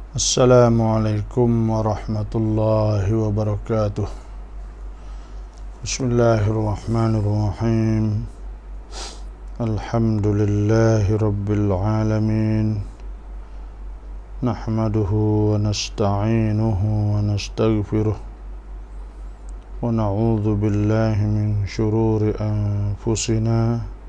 السلام عليكم ورحمة الله وبركاته. بسم الله الرحمن الرحيم. الحمد لله رب العالمين، نحمده ونستعينه ونستغفره ونعوذ بالله من شرور أنفسنا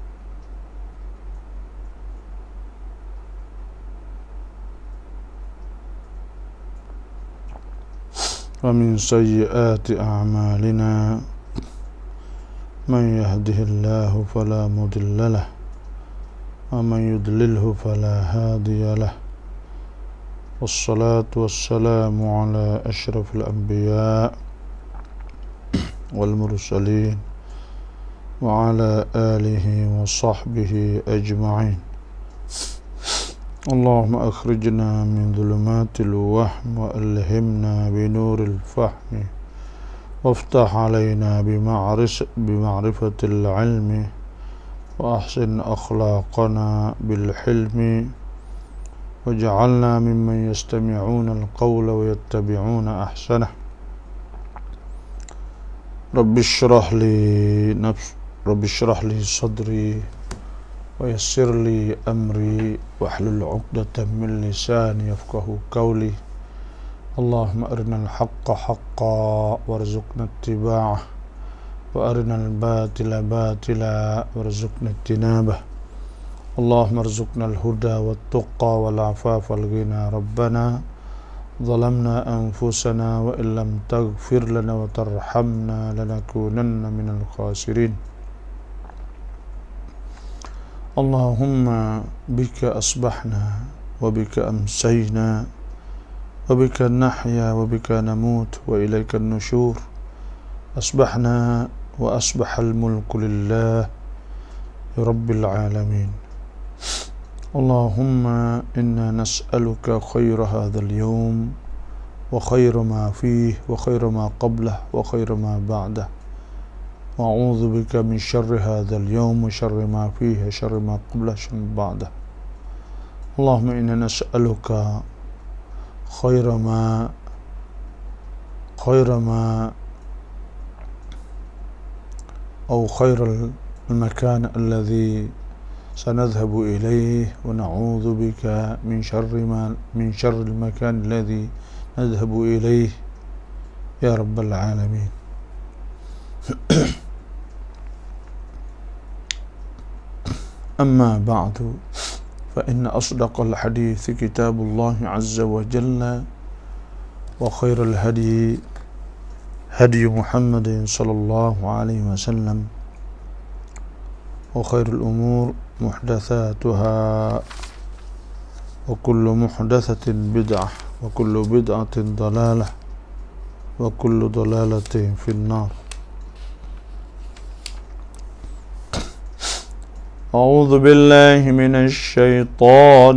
ومن سيئات أعمالنا، من يهده الله فلا مضل له ومن يضلله فلا هادي له، والصلاة والسلام على أشرف الأنبياء والمرسلين وعلى آله وصحبه أجمعين. اللهم أخرجنا من ظلمات الوهم وألهمنا بنور الفهم، وافتح علينا بمعرفة العلم، وأحسن أخلاقنا بالحلم، واجعلنا ممن يستمعون القول ويتبعون أحسنه. رب اشرح لي صدري ويسر لي أمري واحلل عقدة من لساني يفقه قولي. اللهم أرنا الحق حقا وارزقنا اتباعه، وأرنا الباطل باطلا وارزقنا اجتنابه. اللهم ارزقنا الهدى والتقى والعفاف والغنى. ربنا ظلمنا أنفسنا وإن لم تغفر لنا وترحمنا لنكونن من الخاسرين. اللهم بك أصبحنا وبك أمسينا وبك نحيا وبك نموت وإليك النشور. أصبحنا وأصبح الملك لله رب العالمين. اللهم إنا نسألك خير هذا اليوم وخير ما فيه وخير ما قبله وخير ما بعده، وأعوذ بك من شر هذا اليوم وشر ما فيه وشر ما قبله وشر ما بعده. اللهم إنا نسألك خير المكان الذي سنذهب إليه، ونعوذ بك من شر المكان الذي نذهب إليه يا رب العالمين. أما بعد، فإن أصدق الحديث كتاب الله عز وجل، وخير الهدي هدي محمد صلى الله عليه وسلم، وخير الأمور محدثاتها، وكل محدثة بدعة، وكل بدعة ضلالة، وكل ضلالة في النار. أعوذ بالله من الشيطان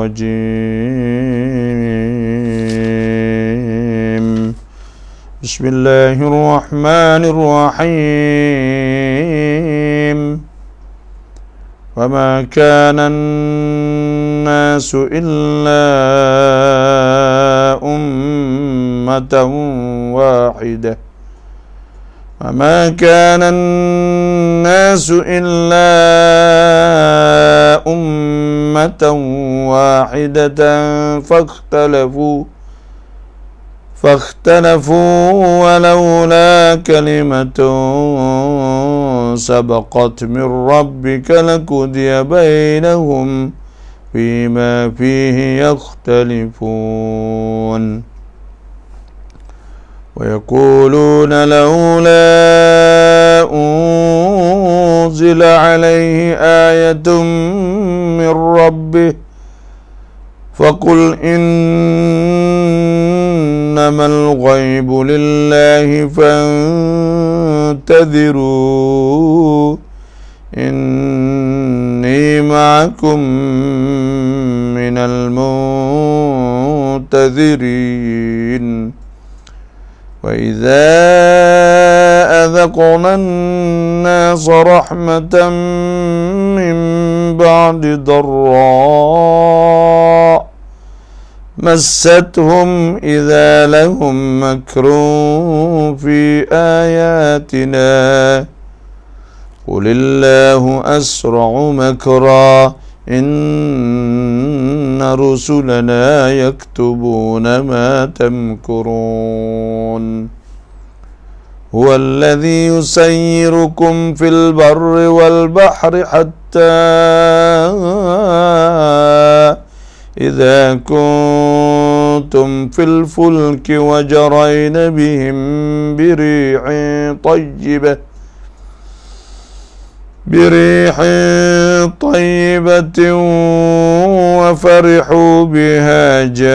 الرجيم. بسم الله الرحمن الرحيم. وما كان الناس إلا أمة واحدة، وما كان الناس إلا أمة واحدة فاختلفوا ولولا كلمة سبقت من ربك لقضي بينهم فيما فيه يختلفون. ويقولون لولا أنزل عليه آية من ربه، فقل إنما الغيب لله فانتظروا إني معكم من المنتظرين. وإذا أذقنا الناس رحمة من بعد ضراء مستهم إذا لهم مكر في آياتنا قل الله أسرع مكرا إن رسلنا يكتبون ما تمكرون هو الذي يسيركم في البر والبحر حتى إذا كنتم في الفلك وجرين بهم بريح طيبة وفرحوا بها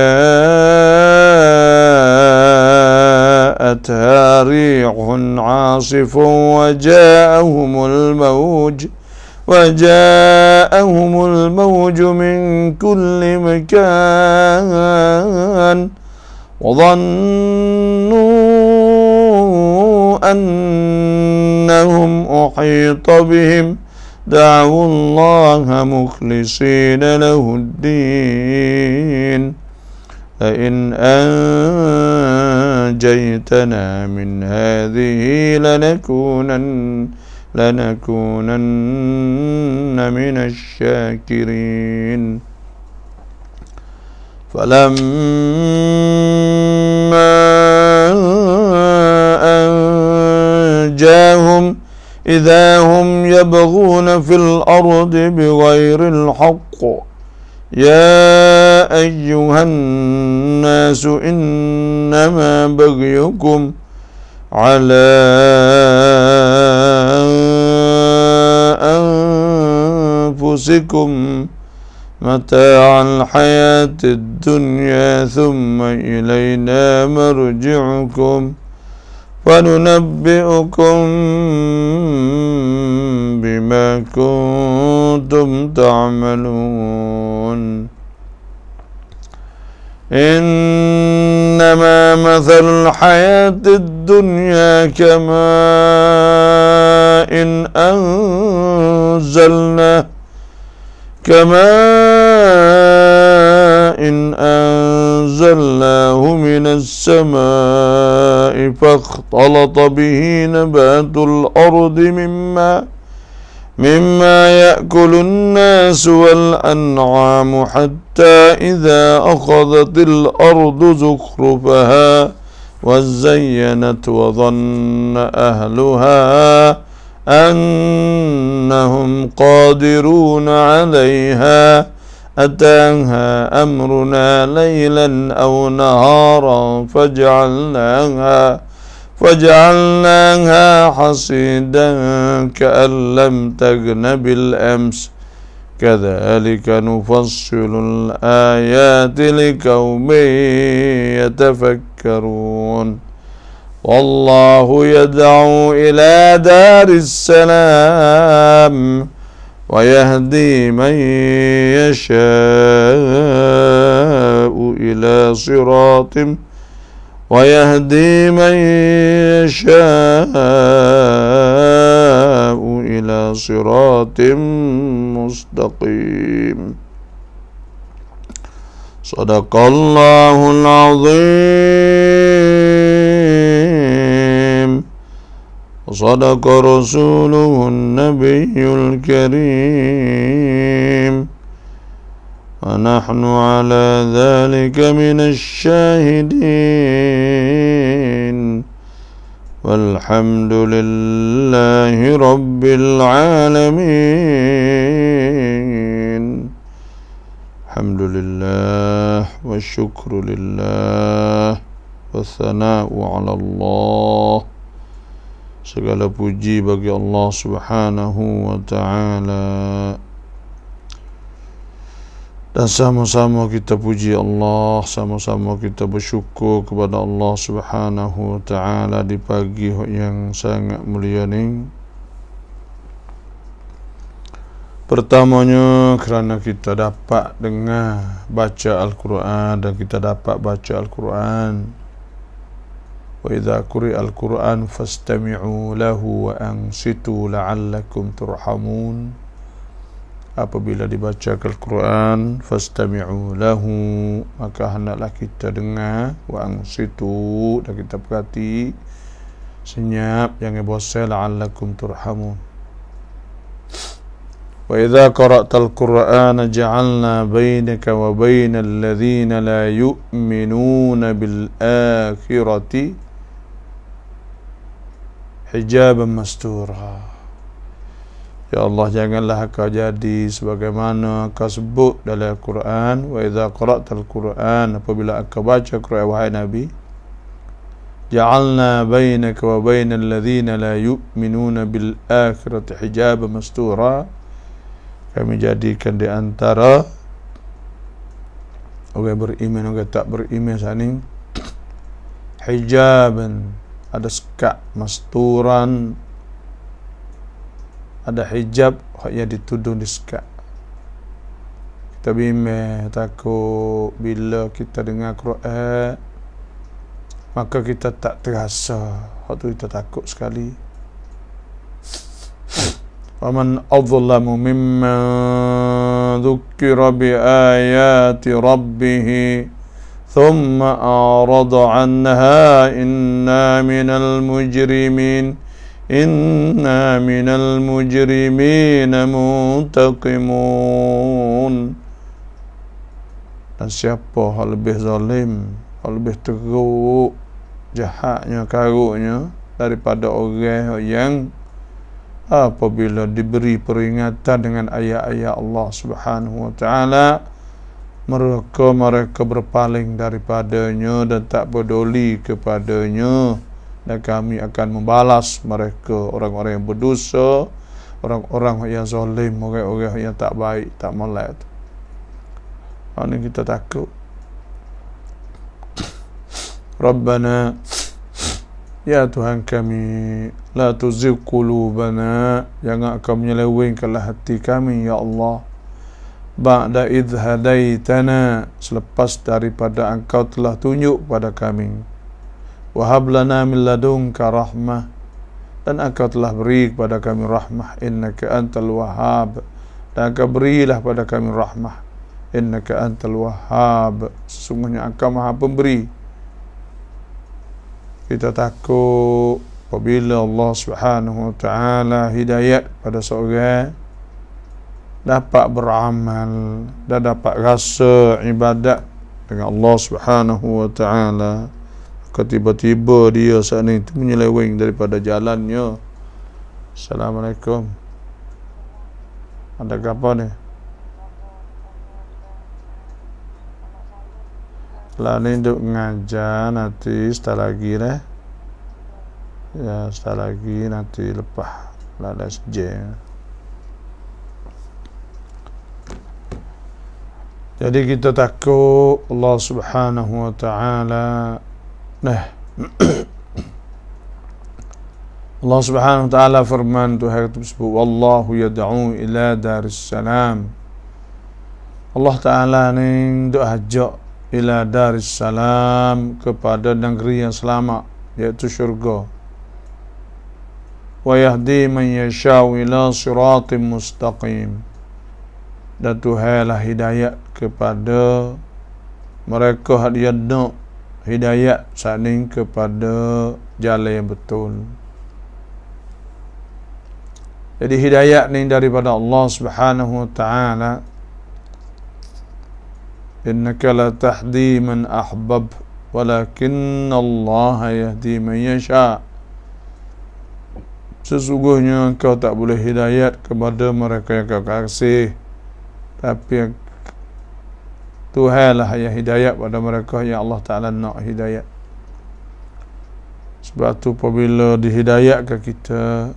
جاءتها ريح عاصف وجاءهم الموج من كل مكان وظنوا أنهم أحيط بهم دعوا الله مخلصين له الدين لئن أنجيتنا من هذه لنكونن من الشاكرين فلما أنجاهم إذا هم يبغون في الأرض بغير الحق يا أيها الناس إنما بغيكم على أنفسكم متاع الحياة الدنيا ثم إلينا مرجعكم فننبئكم بما كنتم تعملون إنما مثل الحياة الدنيا كماء أنزلناه من السماء فاختلط به نبات الأرض مما يأكل الناس والأنعام حتى إذا أخذت الأرض زخرفها وزينت وظن أهلها أنهم قادرون عليها أتاها أمرنا ليلا أو نهارا فجعلناها حصيدا كأن لم تغن بالأمس كذلك نفصل الآيات لقوم يتفكرون والله يدعو إلى دار السلام ويهدي من يشاء إلى صراط مستقيم صدق الله العظيم وصدق رسوله النبي الكريم ونحن على ذلك من الشاهدين والحمد لله رب العالمين. الحمد لله والشكر لله والثناء على Allah. Segala puji bagi Allah Subhanahu wa ta'ala. Dan sama-sama kita puji Allah, sama-sama kita bersyukur kepada Allah Subhanahu wa ta'ala di pagi yang sangat mulia ini. Pertamanya kerana kita dapat dengar baca Al-Quran dan kita dapat baca Al-Quran. Wa idza quri'a Al-Quran fastami'u lahu wa ansitu la'allakum turhamun. apabila dibacakan Al-Quran fastami'u lahu, maka hendaklah kita dengar, wa ansitu, dan kita perhati, senyap, jangan bosan, la'allakum turhamun. Wa idza qara'tal Qur'ana ja'alna bainaka wa bainal ladzina la yu'minuna bil akhirati hijaban mastura. Ya Allah, janganlah kau jadi sebagaimana kau sebut dalam Al-Quran, wa idza qara'tal Qur'an, apabila kau baca Quran wahai Nabi, ja'alna bainaka wa bainal ladzina la yu'minuna bil akhirati hijaban mastura, kami jadikan di antara orang beriman orang tak beriman saning hijaban, ada sekat, masturan, ada hijab yang ditudung di sekat. Kita bimbang takut bila kita dengar Quran, maka kita tak terasa, waktu kita takut sekali. وَمَنْ أَظْلَمُ مِمَّنْ ذُكِّرَ بِآيَاتِ رَبِّهِ ثُمَّ أَعْرَضَ عَنْهَا إِنَّا مِنَ الْمُجْرِمِينَ مُنْتَقِمُونَ. Dan siapa yang lebih zalim, yang lebih teruk, jahatnya, karuknya daripada orang yang apabila diberi peringatan dengan ayat-ayat Allah Subhanahu wa taala, mereka berpaling daripadanya dan tak peduli kepadanya, dan kami akan membalas mereka, orang-orang yang berdosa, orang-orang yang zalim, orang-orang yang tak baik, tak molek. Ini kita takut. Rabbana, ya Tuhan kami, la tuzigh qulubana, jangan kau menyelewengkanlah hati kami ya Allah, ba'da idh hadaitana, selepas daripada engkau telah tunjuk pada kami, wa hab lana min ladunka rahmah, dan engkau telah beri kepada kami rahmah, innaka antal wahhab, dan engkau berilah pada kami rahmah, innaka antal wahhab, sesungguhnya engkau maha pemberi. Kita takut apabila Allah Subhanahu wa taala hidayat pada seorang, dapat beramal dan dapat rasa ibadat dengan Allah Subhanahu wa taala, maka tiba-tiba dia saat ini menyeleweng daripada jalannya. Assalamualaikum. Ada apa ni? Lah ni duk ngajar, nanti setelah lagi lah. Ya, setelah lagi nanti lepas lah dah sejam. Jadi kita takut Allah Subhanahu wa taala. Nah. Allah Subhanahu wa taala firman Tuhan tersebut, wallahu yad'u ila daris salam. Allah taala ni duk ajak ila daris salam, kepada negeri yang selamat, iaitu syurga. Wa yahdi man yasha'u ila siratim mustaqim, dan Tuhanlah hidayat kepada mereka yang nak hidayat saling kepada jalan yang betul. Jadi hidayat ni daripada Allah Subhanahu wa taala. Innaka la tahdi man ahbab, walakinna Allah yahdi man yasha. Sesungguhnya engkau tak boleh hidayat kepada mereka yang kau kasih, tapi Tuhanlah yang hidayat pada mereka yang Allah Ta'ala nak hidayat. Sebab tu apabila dihidayat ke kita,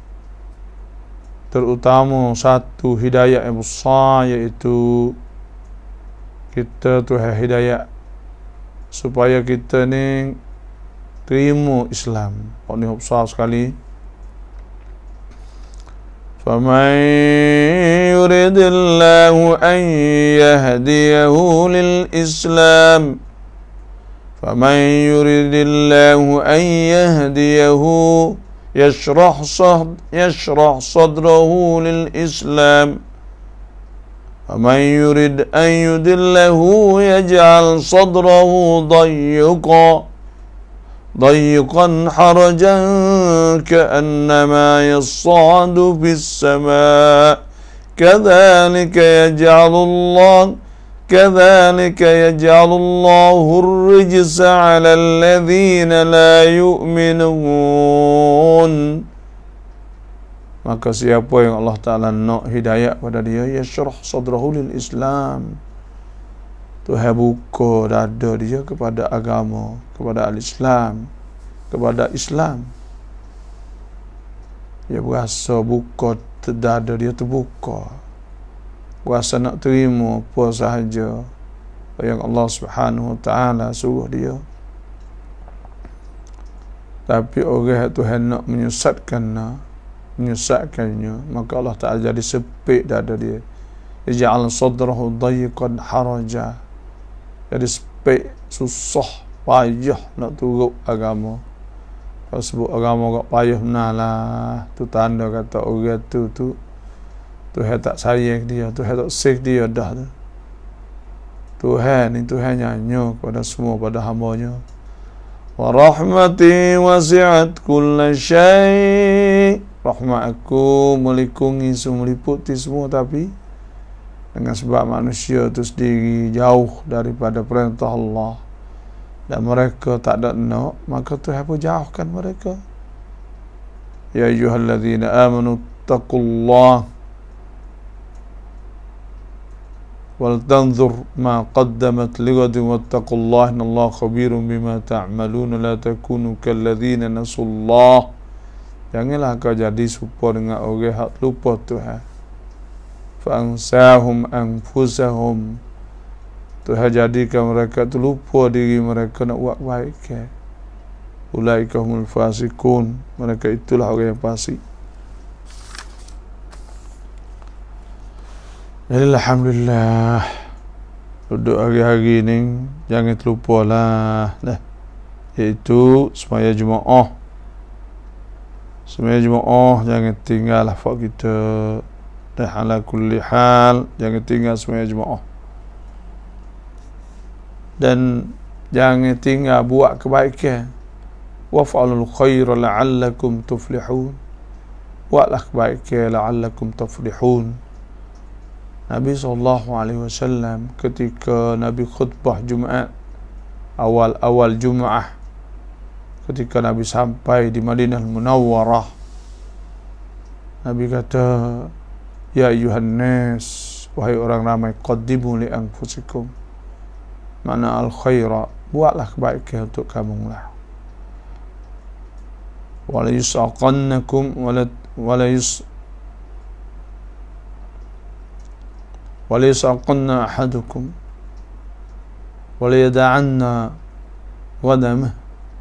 terutama satu hidayat yang besar, iaitu kita Tuhan hidayat supaya kita ni terima Islam. Ini besar sekali. فَمَنْ يُرِدِ اللَّهُ أَنْ يَهْدِيَهُ لِلْإِسْلَامِ فَمَنْ يُرِدِ اللَّهُ أَنْ يَهْدِيَهُ يَشْرَحْ صَدْرَهُ لِلْإِسْلَامِ ومن يرد أن يضله يجعل صدره ضيقا حرجا كأنما يصعد في السماء كذلك يجعل الله الرجس على الذين لا يؤمنون. Maka siapa yang Allah Ta'ala nak hidayah pada dia, yashrah sadrahu lil Islam, Tuhan buka dada dia kepada agama, kepada al-Islam, kepada Islam. Dia berasa buka dada dia terbuka, berasa nak terima apa sahaja yang Allah Subhanahu Wa Ta'ala suruh dia. Tapi orang Tuhan nak menyesatkannya, maka Allah Ta'ala jadi sempit dada dia. Ija'al sadrahu dayiqan haraja, jadi sempit, susah, payah nak turut agama. Kalau sebut agama kok payah benalah, tu tanda kata orang tu Tuhan tak sayang dia, Tuhan tak sik dia dah tu. Tuhan ni Tuhan nyanyi kepada semua pada hamba-Nya. Wa rahmati wasi'at kulla syai'. Rahmat aku melikungi semua, meliputi semua, tapi dengan sebab manusia itu sendiri jauh daripada perintah Allah dan mereka tak ada nak, maka Tuhan pun jauhkan mereka. Ya ayyuhalladzina amanu taqullaha wal tanzur ma qaddamat lighadin wattaqullaha innallaha khabirun bima ta'malun. La takunu kalladzina nasullah. Janganlah kau jadi serupa dengan orang hak lupa Tuhan. Fa ansahum anfusahum. Tuhan jadikan mereka tu lupa diri mereka nak buat baik. Ulaika humul fasiqun. Mereka itulah orang yang fasik. Jadi alhamdulillah, duduk hari-hari ni jangan terlupalah iaitu semaya Jumaat. Semaya Jumaat jangan tinggal hafal kita. Dan ala kulli hal jangan tinggal semaya Jumaat. Dan jangan tinggal buat kebaikan. Waf'alul khaira la'allakum tuflihun. Buatlah kebaikan la'allakum tuflihun. Nabi SAW ketika Nabi khutbah Jumaat, awal Jumaat, ketika Nabi sampai di Madinah Munawwarah, Nabi kata, ya ayuhan nas, wahai orang ramai, qaddimu li anfusikum, mana al-khaira, buatlah kebaikan untuk kamu lah. Wala yus'aqannakum wala yus'aqanna ahadukum wala yada'anna ghadamah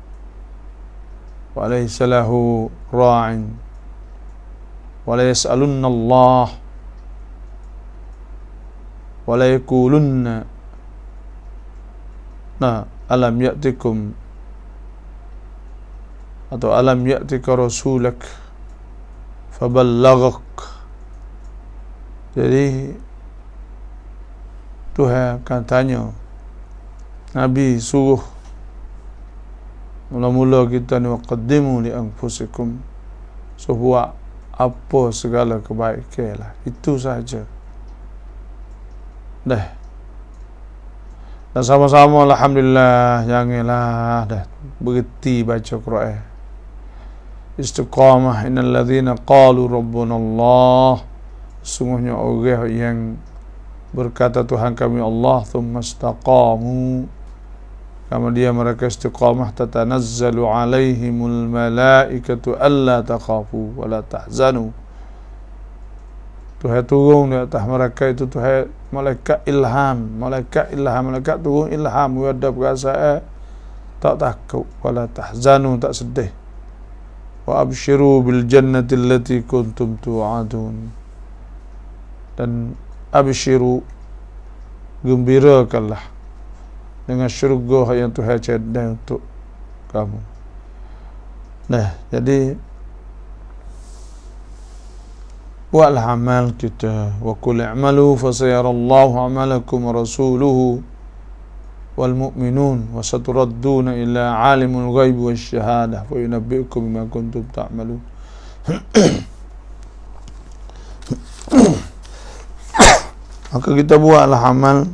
wa laysa lahu ra'in wala yas'alunna Allah wala yakulunna alam ya'tikum atau alam ya'tika rasulak faballaghak. Jadi Tuhan akan tanya, Nabi suruh mula-mula kita ni waqaddimu li anfusikum, so buat apa segala kebaikan lah, itu saja dah. Dan sama-sama alhamdulillah, janganlah dah berhenti baca Quran. Istiqamah, innal ladzina qalu rabbuna Allah, sungguhnya orang yang berkata Tuhan kami Allah, thumma istaqamu, kemudian mereka istiqamah, tatanazzalu alaihimul malaikatu alla takhafu wa la tahzanu. Tuhan turun di atas mereka itu Tuhan malaikat ilham, malaikat turun ilham, ada perasaan tak takut, wala tahzanu, tak sedih. Wa abshiru bil jannati allati kuntum tu'adun, dan abshiru, gembirakanlah dengan syurga yang Tuhan cadai untuk kamu. Nah, jadi buatlah amal kita. Wa qul i'malu fasayarallahu amalakum wa rasuluhu wal mu'minun wa saturadduna ila alimul ghaib wasyahadah fa yunabbi'ukum bima kuntum ta'malun. Maka kita buatlah amal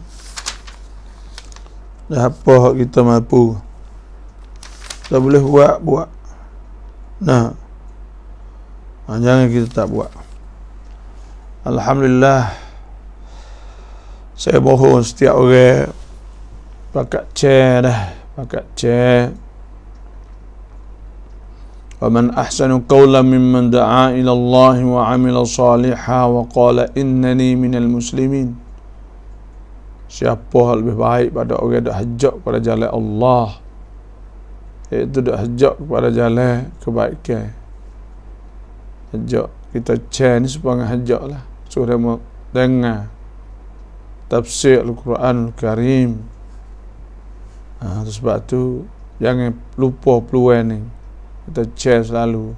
dah apa kita mampu. Tak boleh buat. Nah, jangan kita tak buat. Alhamdulillah, saya bohong setiap orang pakai chair dah, pakai chair. Wa man ahsanu qawlan mimman da'a ila Allah wa 'amila salihan wa qala innani minal muslimin. Siapa lebih baik pada orang dak hajat pada jalan Allah, iaitu dak hajat kepada jalan kebaikan. Hajat kita chair ni supaya hajat lah, suruh dia dengar tafsir Al-Quran Al-Karim. Sebab tu jangan lupa peluang ni, kita share selalu.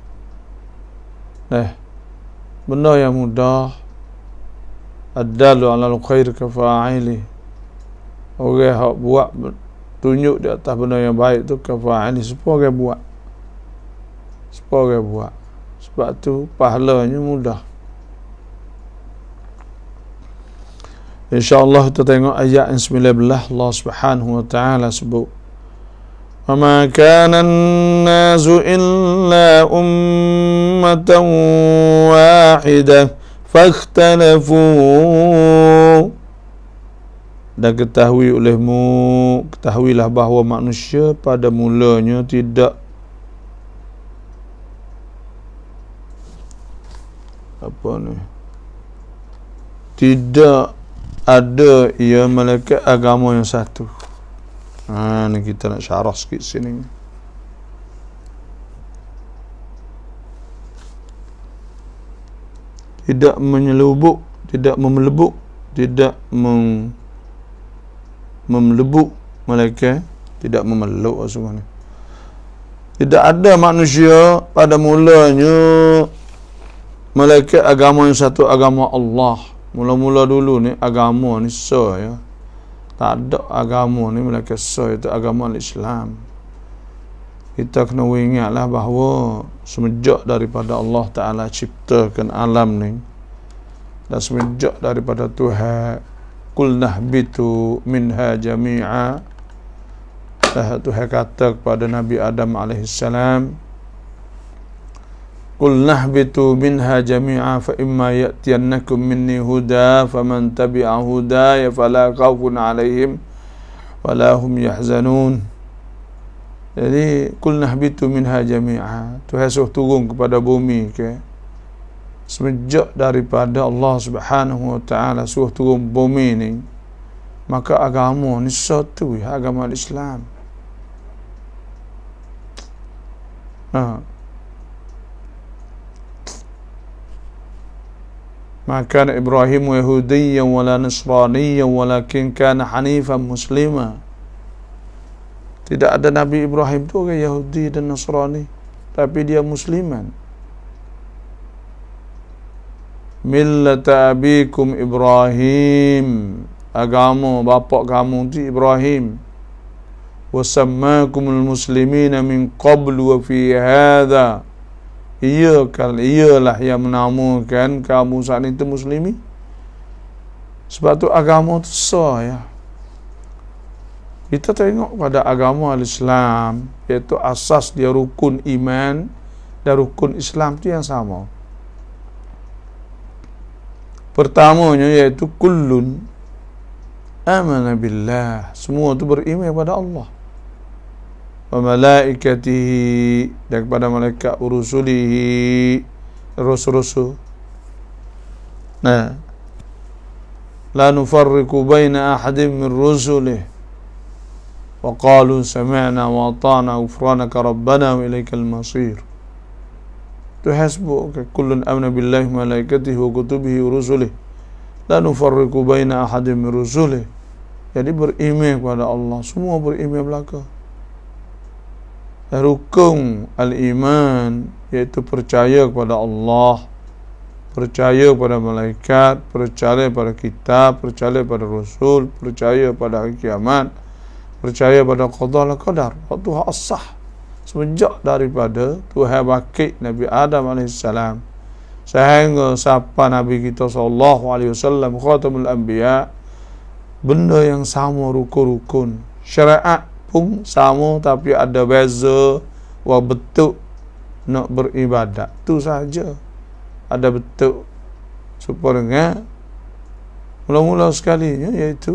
Benda yang mudah, adalu alal khair kafa'ili. Orang yang buat tunjuk di atas benda yang baik tu kafa'ili, supaya orang buat. Sebab tu pahalanya mudah. InsyaAllah kita tengok ayat yang 19. Allah Subhanahu wa ta'ala sebut, wa ma kana an-nasu illa ummatan wahidah fakhtalafu. Dan ketahuilah bahawa manusia pada mulanya tidak ada ia melainkan agama yang satu. Ni kita nak syarah sikit sini. Tidak menyelubuk, tidak memelebuk, tidak memelebuk, melainkan tidak memeluk sebenarnya. Tidak ada manusia pada mulanya melainkan agama yang satu, agama Allah. Mula-mula dulu ni agama ni ya. Tak ada agama ni melainkan itu agama Islam. Kita kena ingatlah bahawa semenjak daripada Allah Ta'ala ciptakan alam ni, dan semenjak daripada Tuhan qul nahbitu minha jami'a, Tuhan kata kepada Nabi Adam alaihissalam, qul nahbitu minha jami'a fa imma ya'tiyannakum minni huda faman tabi'a hudaya fala khawfun 'alaihim wala hum yahzanun. Jadi qul nahbitu minha jami'a, Tuhan suruh turun kepada bumi semenjak daripada Allah Subhanahu wa ta'ala suruh turun bumi ni, maka agama ni satu, agama Islam. Ma kana Ibrahim Yahudiyyan wala Nasraniyyan walakin kana Hanifan Muslima. Tidak ada Nabi Ibrahim tu orang Yahudi dan Nasrani, tapi dia Musliman. Millata abikum Ibrahim, agama bapa kamu tu Ibrahim. Wa sammakumul muslimina min qablu wa fi hadha, ialah yang menamakan kamu saat itu muslimi. Sebab tu agama tu sah ya. Kita tengok pada agama Islam, iaitu asas dia rukun iman dan rukun Islam tu yang sama. Pertamanya iaitu kullun amana billah, semua tu beriman kepada Allah, wa malaikatihi, dan kepada malaikat, rusulihi, rasul-rasul. La nufarriqu baina ahadin min rusulih wa qalu sami'na wa ata'na ghufranaka rabbana wa ilaikal masir. Tuhan sebut kullun amana billahi wa malaikatihi wa kutubihi wa rusulihi la nufarriqu baina ahadin min rusulihi. Jadi beriman kepada Allah, semua beriman belaka. Rukun al-iman iaitu percaya kepada Allah, percaya pada malaikat, percaya pada kitab, percaya pada rasul, percaya pada hari kiamat, percaya pada qada dan qadar. Waktu hak sah semenjak daripada Tuhan bakit Nabi Adam AS sehingga sampai Nabi kita SAW khatamul anbiya, benda yang sama, rukun-rukun syariat pun sama, tapi ada beza wa bentuk nak beribadat tu saja. Ada bentuk supaya dengan mula-mula sekalinya, iaitu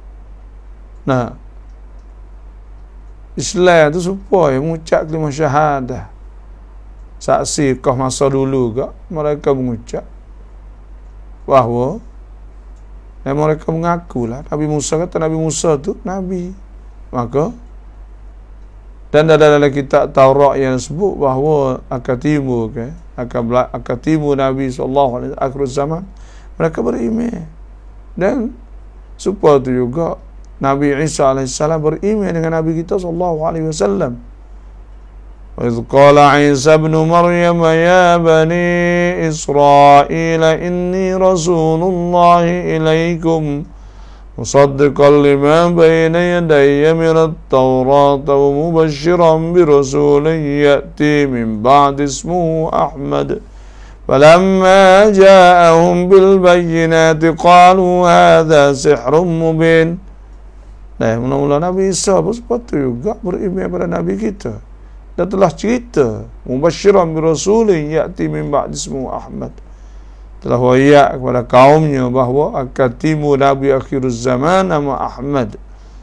Islam tu supaya mengucap kalimah syahadah. Saksi kau masa dulu ke mereka mengucap bahawa mereka mengakulah Nabi Musa, kata Nabi Musa tu Nabi. Maka dan dalam kitab Taurat yang sebut bahawa akan timbul Nabi SAW akhir zaman, mereka beriman. Dan supaya tu juga Nabi Isa AS beriman dengan Nabi kita SAW. وَإِذْ قَالَ عِيسَى ابْنُ مَرْيَمَ يَا بَنِي إِسْرَائِيلَ إِنِّي رَسُولُ اللَّهِ إِلَيْكُمْ مُصَدِّقًا لِمَا بَيْنَ يَدَيَّ مِنَ التَّوْرَاةِ وَمُبَشِّرًا بِرَسُولٍ يَأْتِي مِنْ بَعْدِ اسْمُهُ أَحْمَدُ فَلَمَّا جَاءَهُمْ بِالْبَيِّنَاتِ قَالُوا هَذَا سِحْرٌ مُبِينٌ. Mula-mula Nabi Isa pun sepatutnya juga beriman pada Nabi kita. Dan telah cerita mubasyiran bi rasulin ya'ti min ba'di ismuhu Ahmad, telah wayak kepada kaumnya bahawa akan timbul Nabi akhir zaman nama Ahmad.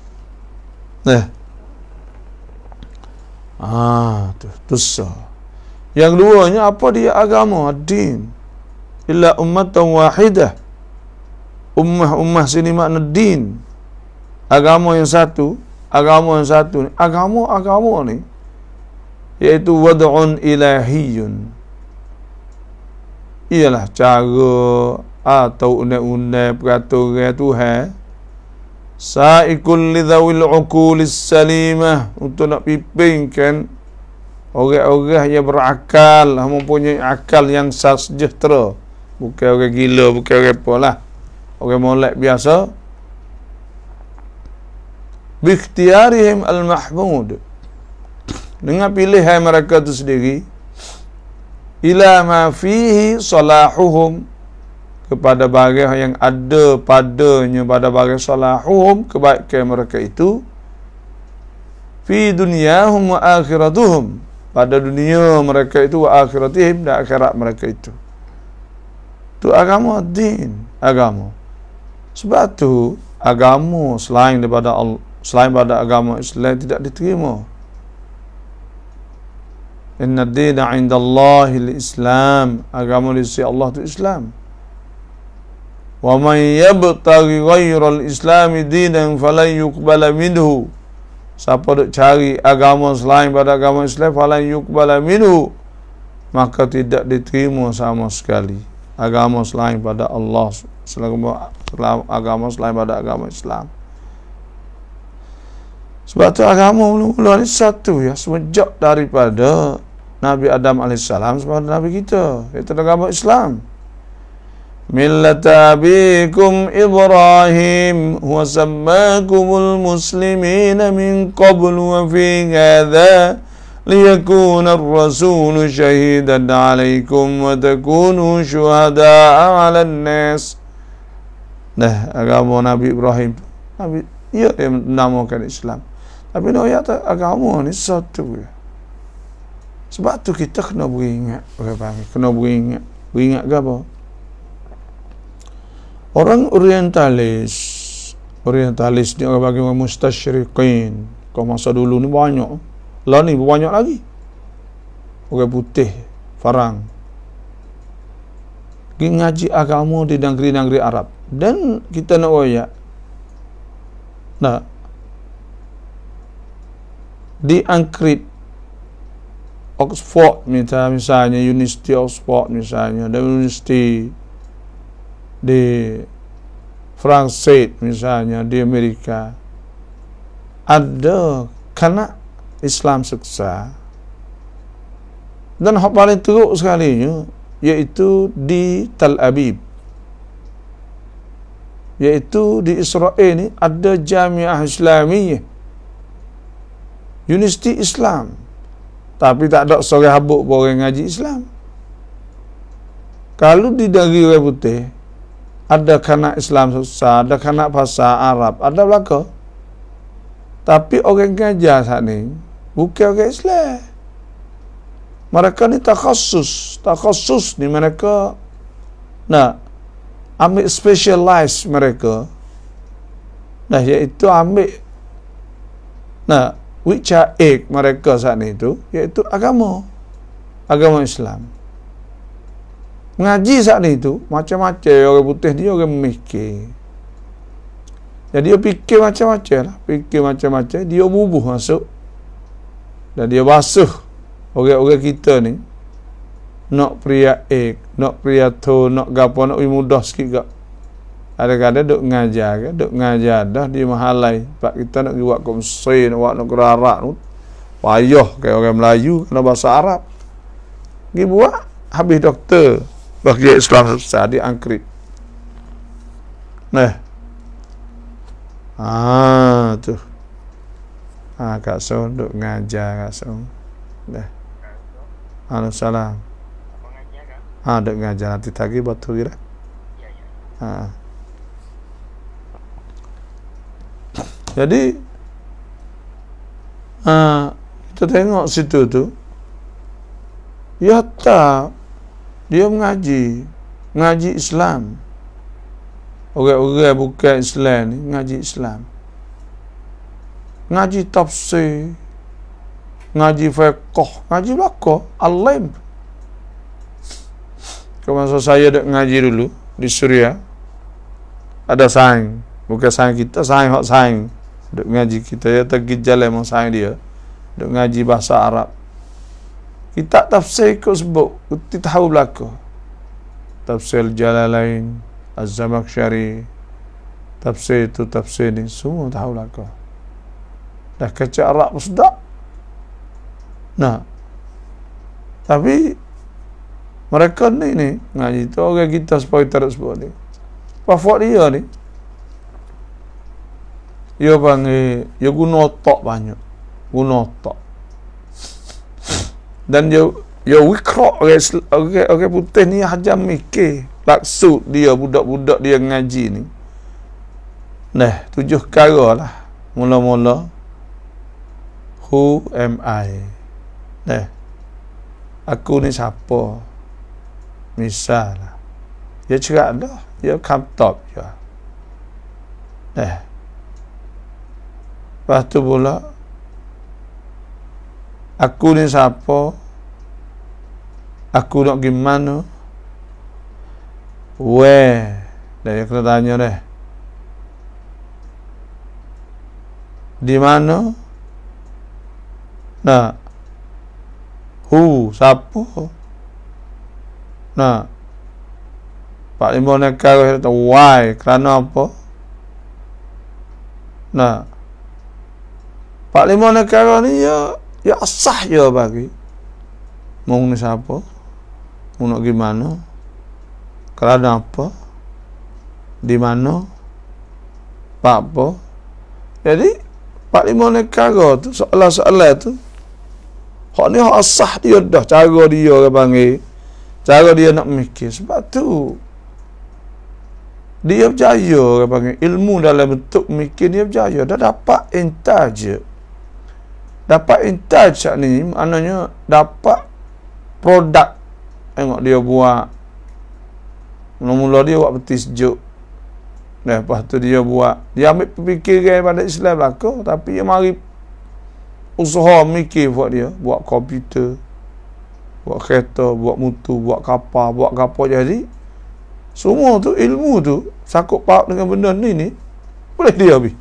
Tu sah. Yang keduanya, apa dia agama? Din illa ummatan wahidah. Ummah sini makna din, agama yang satu. Agama ni iaitu wad'un ilahiyun, ialah cara atau undang-undang peraturan Tuhan sa'ikul lidzawil uqulis salimah, untuk nak pimpinkan orang-orang yang berakal, mempunyai akal yang sejahtera, bukan orang gila, bukan orang apalah, orang molek biasa. Bi ikhtiyarihim al-mahmud, dengan pilihan mereka itu sendiri, ila ma fihi salahuhum, kepada barang yang ada padanya, pada barang salahuhum, kebaikan mereka itu, fi dunyahum wa akhiratuhum, pada dunia mereka itu, wa akhiratihim, dan akhirat mereka itu. Itu agama, din, agama. Sebab tu agama selain daripada Allah, selain pada agama Islam tidak diterima. Inna ad-dina 'inda Allahil Islam, agama di sisi Allah itu Islam. Wa man yabtaghi ghairal islami dinan falan yuqbala minhu, siapa duk cari agama selain pada agama Islam, falan yuqbala minhu, maka tidak diterima sama sekali. Agama selain pada Allah, agama selain pada agama Islam. Sebab tu agama mula-mula ni satu, ya, semenjak daripada Nabi Adam AS sampai Nabi kita, iaitu agama Islam. Millata abikum Ibrahim wa sammakumul muslimina min qablu wa fi hadha liyakuna ar-rasulu shahidan 'alaikum wa takunu syuhada'a 'alan nas. Agama Nabi Ibrahim, Nabi dia menamakan Islam. Tapi ayat agama ni satu, ya. Sebab tu kita kena beringat, kena beringat ke apa? Orang orientalis ni orang bagi orang mustasyriqin. Kau masa dulu ni banyak, lah ni banyak lagi. Orang putih, farang, pergi ngaji agama di negeri-negeri Arab. Dan kita nak royak, di Angkrit, Oxford misalnya, University Oxford misalnya, dan University di Frankfurt misalnya, di Amerika, ada kanak Islam seksa. Dan hak paling teruk sekalinya, iaitu di Tel Aviv, iaitu di Israel ni ada Jamiah Islamiyah, Universiti Islam, tapi tak ada seorang habuk orang ngaji Islam. Kalau di negeri orang putih ada kanak Islam susah, ada kanak bahasa Arab, ada belaka, tapi orang ngajar saat ni bukan orang Islam. Mereka ni takhasus ni mereka nak ambil specialize mereka, nah iaitu ambil which are egg mereka saat ni itu iaitu agama Islam. Ngaji saat ni itu macam-macam orang putih dia orang mikir. Jadi dia fikir macam-macam lah, dia bubuh masuk dan dia basuh orang-orang kita ni nak pria egg, nak pria tu, nak gapo, nak mudah sikit gak. Kadang-kadang duk ngajar dah di mahalai. Sebab kita nak buat komsoi, nak buat nak gerarak tu payah kayak orang Melayu kena bahasa Arab. Pergi buat habis doktor bagi Islam susah di angkrit. Tu. Kak Son duk ngajar Kak Son. Salam. Duk ngajar nanti tadi batu kira. Jadi kita tengok situ tu, ya tak, dia mengaji Islam. Orang-orang bukan Islam ni ngaji Islam, ngaji tafsir, ngaji fiqh, ngaji belaka, alim. Masa saya duk ngaji dulu di Suria, ada saing, bukan saing kita, saing hak saing. Duk ngaji kita ya pergi jalan mau saing dia. Duk ngaji bahasa Arab. Kita tafsir kau sebut, kita tahu belaka. Tafsir Jalalain, Az-Zamakhsyari, tafsir itu tafsir ni semua tahu belaka. Dah kecak Arab pun sedap. Tapi mereka ni ngaji tu orang kita supaya tak sebut ni. Wafat dia ni, dia panggil, dia guna otak banyak, dan dia wikrak orang putih ni hajam mikir maksud dia budak-budak dia ngaji ni. 7 perkara lah. Mula-mula, who am I? Aku ni siapa? Misal lah, dia cakap dah, dia come top je. Lepas tu pula, aku ni siapa? Aku nak pergi mana? Where? Dia kena tanya dah. Di mana? Who? Siapa? Pak Limau negara kata why? Kerana apa? Pak Limau negara ni ya asah je bagi. Mau ni siapa? Mau nak gimana? Kerana apa? Di mana? Pak apa? Jadi Pak Limau negara tu soalan-soalan tu hak ni hak asah dia dah, cara dia orang panggil, cara dia nak mikir. Sebab tu dia berjaya, orang panggil ilmu dalam bentuk mikir dia berjaya. Dah dapat intaj. Dapat intaj ni maknanya dapat produk. Tengok dia buat, mula-mula dia buat peti sejuk. Lepas tu dia buat, dia ambil pemikiran pada Islam belaka, tapi dia mari usaha mikir buat dia, buat komputer, buat kereta, buat motor, buat kapal, buat kapal. Jadi semua tu ilmu tu sakut paut dengan benda ni boleh dia habis.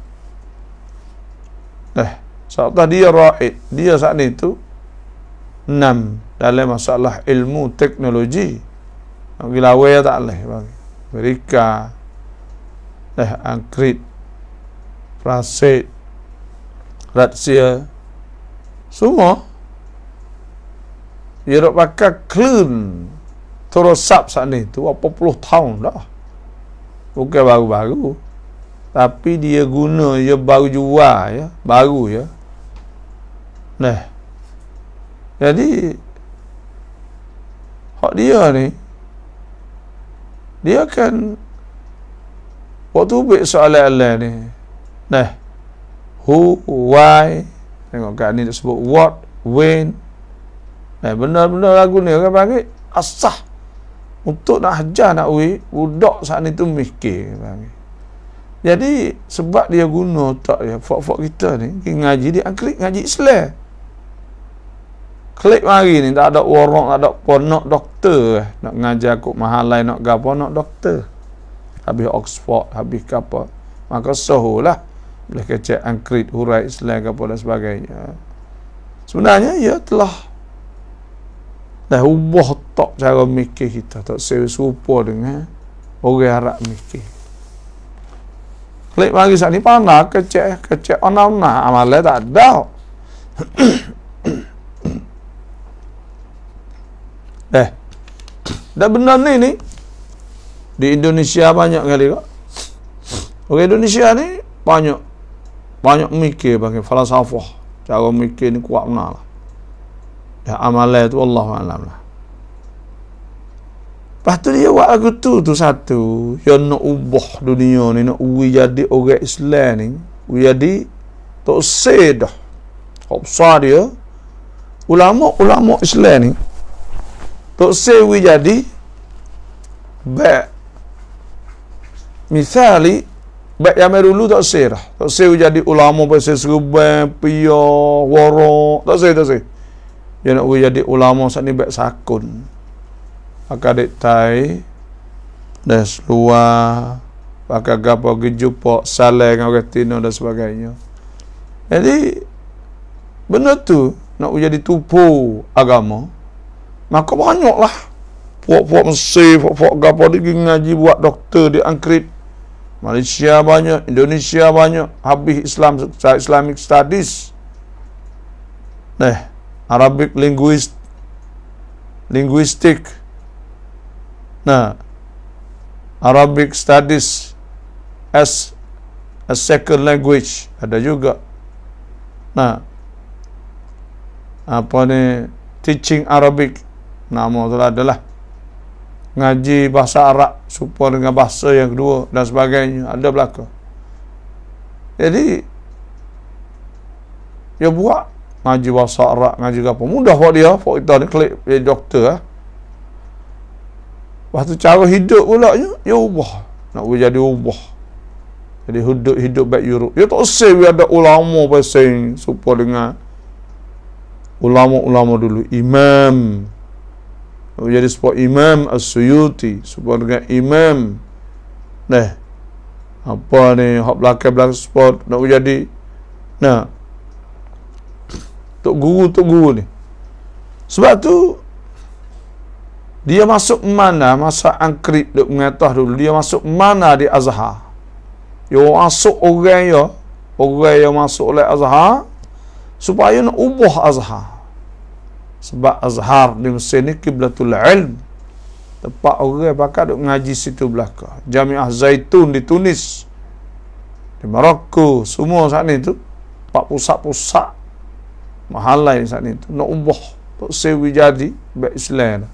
Sebab dia raid, dia saat ni tu 6 dalam masalah ilmu teknologi. Gila awal tak boleh bagi. Amerika, Angkrit, Perancis, Rusia, semua dia dok pakai clean Dr. Sab saat ni tu berapa puluh tahun dah. Bukan baru-baru. Tapi dia guna, dia baru jual ya, baru ya. Nah. Jadi hak dia ni, dia kan waktu buat soalan-soalan ni. Nah. Who, why, tengok kat ni dia sebut what, when. Benar-benar lagu ni orang panggil asah. Untuk nak hajar nak budak saat ni tu mikir panggil. Jadi sebab dia guna tak dia fok-fok kita ni ngaji dia angkrik ngaji Islam. Klik mari ni tak ada orang, tak ada apa nak doktor nak ngajar kok mahalai nak gapo nak doktor. Habis Oxford, habis apa. Maka sahulah boleh kecek angkrit hurai Islam ke apa dan sebagainya. Sebenarnya ia telah dah ubah tak cara mikir kita, tak serupa dengan orang Arab mikir. Klik mari saat ni pandai kecek ona-ona amalan tak ada. Dah benar ni di Indonesia banyak kali kok. Orang Indonesia ni banyak mikir pakai falsafah. Cara mikir ni kuat benar lah. Dah amalan tu Allahu a'lam lah. Lepas tu dia buat lagu tu satu. Dia nak ubah dunia ni, nak jadi orang Islam ni. Jadi tak sedah. Hak besar dia. Ulama Islam ni. Tak sewi jadi. Misali. Baik yang dulu tak serah. Tak sewi jadi ulama pasal serban, pia, warok. Tak sewi. Dia nak jadi ulama saat ni baik sakun. Akadik tai, das luar, pakai gapo gejupak, salah dengan orang Tino dan sebagainya. Jadi, benda tu, nak jadi tupu agama, maka banyaklah. Puak-puak Mesir, puak-puak gapo dia ngaji buat doktor di Angkrit. Malaysia banyak, Indonesia banyak, habis Islamic Studies. Arabic linguistic. Arabic Studies as a second language ada juga. Apa ni, teaching Arabic nama tu adalah ngaji bahasa Arab supaya dengan bahasa yang kedua dan sebagainya ada belaka. Jadi dia buat ngaji bahasa Arab, ngaji apa mudah buat dia, buat kita ni klik jadi doktor Lepas tu cara hidup pula dia ubah. Nak jadi ubah. Jadi hidup baik Europe. Dia tak usah ada ulama pasal supaya dengan ulama-ulama dulu. Imam. Nak jadi supaya Imam As-Suyuti. Supaya dengan Imam. Apa ni. Hak belakang sport. Nak jadi. Tok guru ni. Sebab tu dia masuk mana masa Angkrit duk mengatah dulu, dia masuk mana di Azhar. Dia masuk orang yang masuk oleh Azhar supaya nak ubah Azhar. Sebab Azhar di Mesir ni kiblatul ilm. Tempat orang pakai duk ngaji situ belakang. Jamiah Zaitun di Tunis, di Morocco, semua saat ni tu pak pusat-pusat mahalai saat ni tu nak ubah tak sewi jadi baik Islam.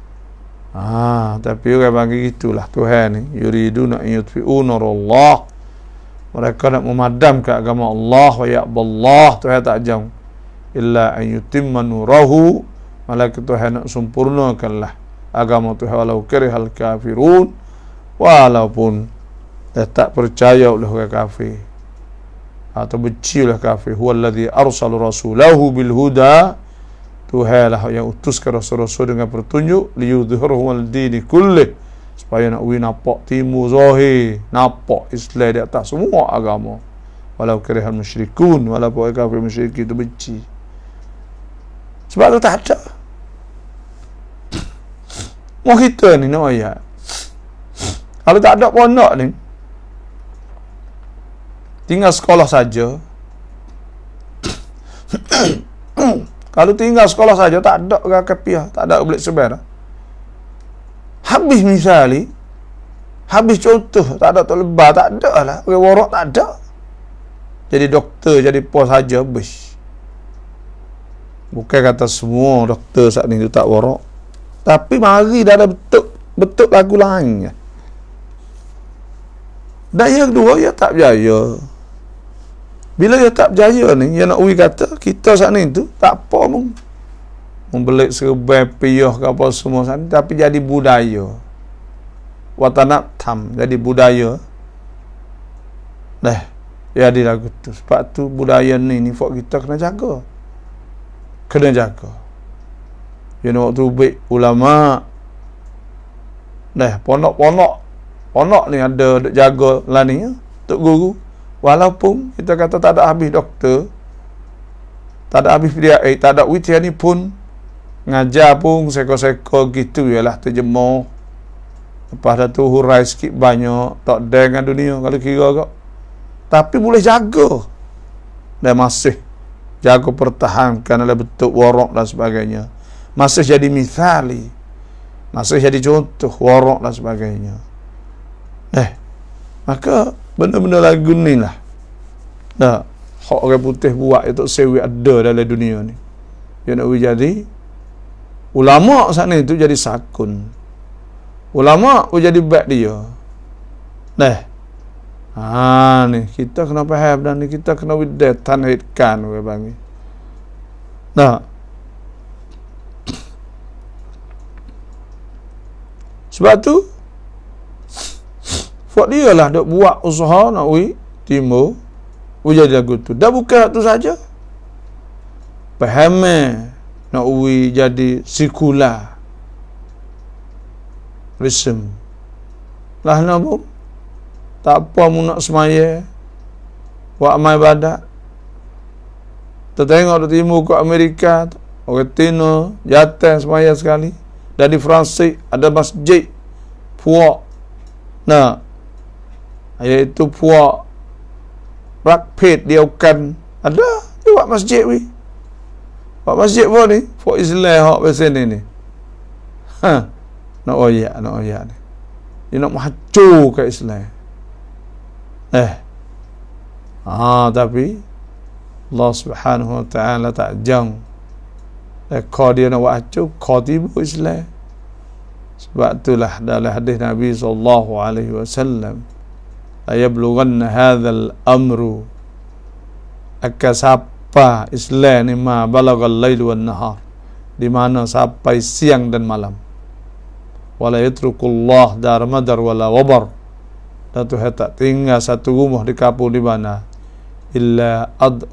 Tapi orang bagi gitulah Tuhan ni, yuriduna an yutfi'u nurallah. Mereka nak memadamkan agama Allah, wa ya'ballah, Tuhan tak jauh. Illa an yutimma nurahu, malaikat Tuhan nak sempurnakanlah agama Tuhan walau karihal kafirun, walaupun tak percaya oleh orang kafir atau benci oleh kafir. Huwallazi arsala rasulahu bil huda, Tuhan lah yang utuskan rasul-rasul dengan petunjuk liyudhhirahu al-dini kullih, supaya nak nampak timur zahir, nampak Islam di atas semua agama. Walau karihal musyrikun, walaupun orang kafir musyrik itu benci. Sebab tu tak ada. Mau kita ni nak ayat. Kalau tak ada pun nak ni, tinggal sekolah saja. Kalau tinggal sekolah saja, tak ada orang kapiah, tak ada belik sebar. habis misali, habis contoh, tak ada tak lebar, tak ada lah, warak tak ada. Jadi doktor, jadi pos saja habis. Bukan kata semua doktor saat ni tu tak warak, tapi mari dah ada betul lagu lainnya. Dan yang kedua, ia tak berjaya. Bila ia tak berjaya ni, ia nak kata kita saat ni tu tak apa membelik serbai piyah ke apa semua saat ni, tapi jadi budaya. Watanak tam, jadi budaya. Dah, jadi lagu tu. Sebab tu budaya ni fok kita kena jaga. Kena jaga. Yang waktu baik ulama. Dah, ponok ni ada jaga lah ni, Tok Guru. Walaupun kita kata tak ada habis doktor, tak ada habis PDI, tak ada witia ni pun ngajar pun seko-seko gitu ialah terjemah. Lepas dah tu hurai sikit banyak, tak dengan dunia kalau kira kau. Tapi boleh jaga. Dan masih jaga pertahankan oleh bentuk warak dan sebagainya. Masih jadi misali. Masih jadi contoh warak dan sebagainya. Maka benda-benda lagu ni lah. Dah, hak orang putih buat itu sewi ada dalam dunia ni. Dia nak jadi ulama saat ni tu jadi sakun. Ulama jadi baik dia. Ni kita kena faham dan ni kita kena widetan hitkan we bangi. Sebab tu buat dia lah dok buat usaha nak timur jadi lagu tu. Dah bukan tu saja. Faham nak jadi sekular. Rism. Lah nak tak apa mu nak semaya. Buat amal ibadat. Tertengok di timur ke Amerika, orang Tino jatuh semaya sekali. Dan di Francis ada masjid puak. Iaitu puak rakpit dia bukan ada dia buat masjid buat masjid pun ni puak Islam hak pasal ni nak oyak ni dia nak menghancur ke Islam tapi Allah Subhanahu Wa Ta'ala tak jang kau dia nak buat hancur kau tiba Islam. Sebab itulah dalam hadis Nabi SAW, ayablughanna hadzal amru, akan sapa Islam ni ma balagal lail wan nahar, di mana sampai siang dan malam. Wala yatrukullah dar madar wala wabar, dan Tuhan tak tinggal satu rumah di kampung di mana illa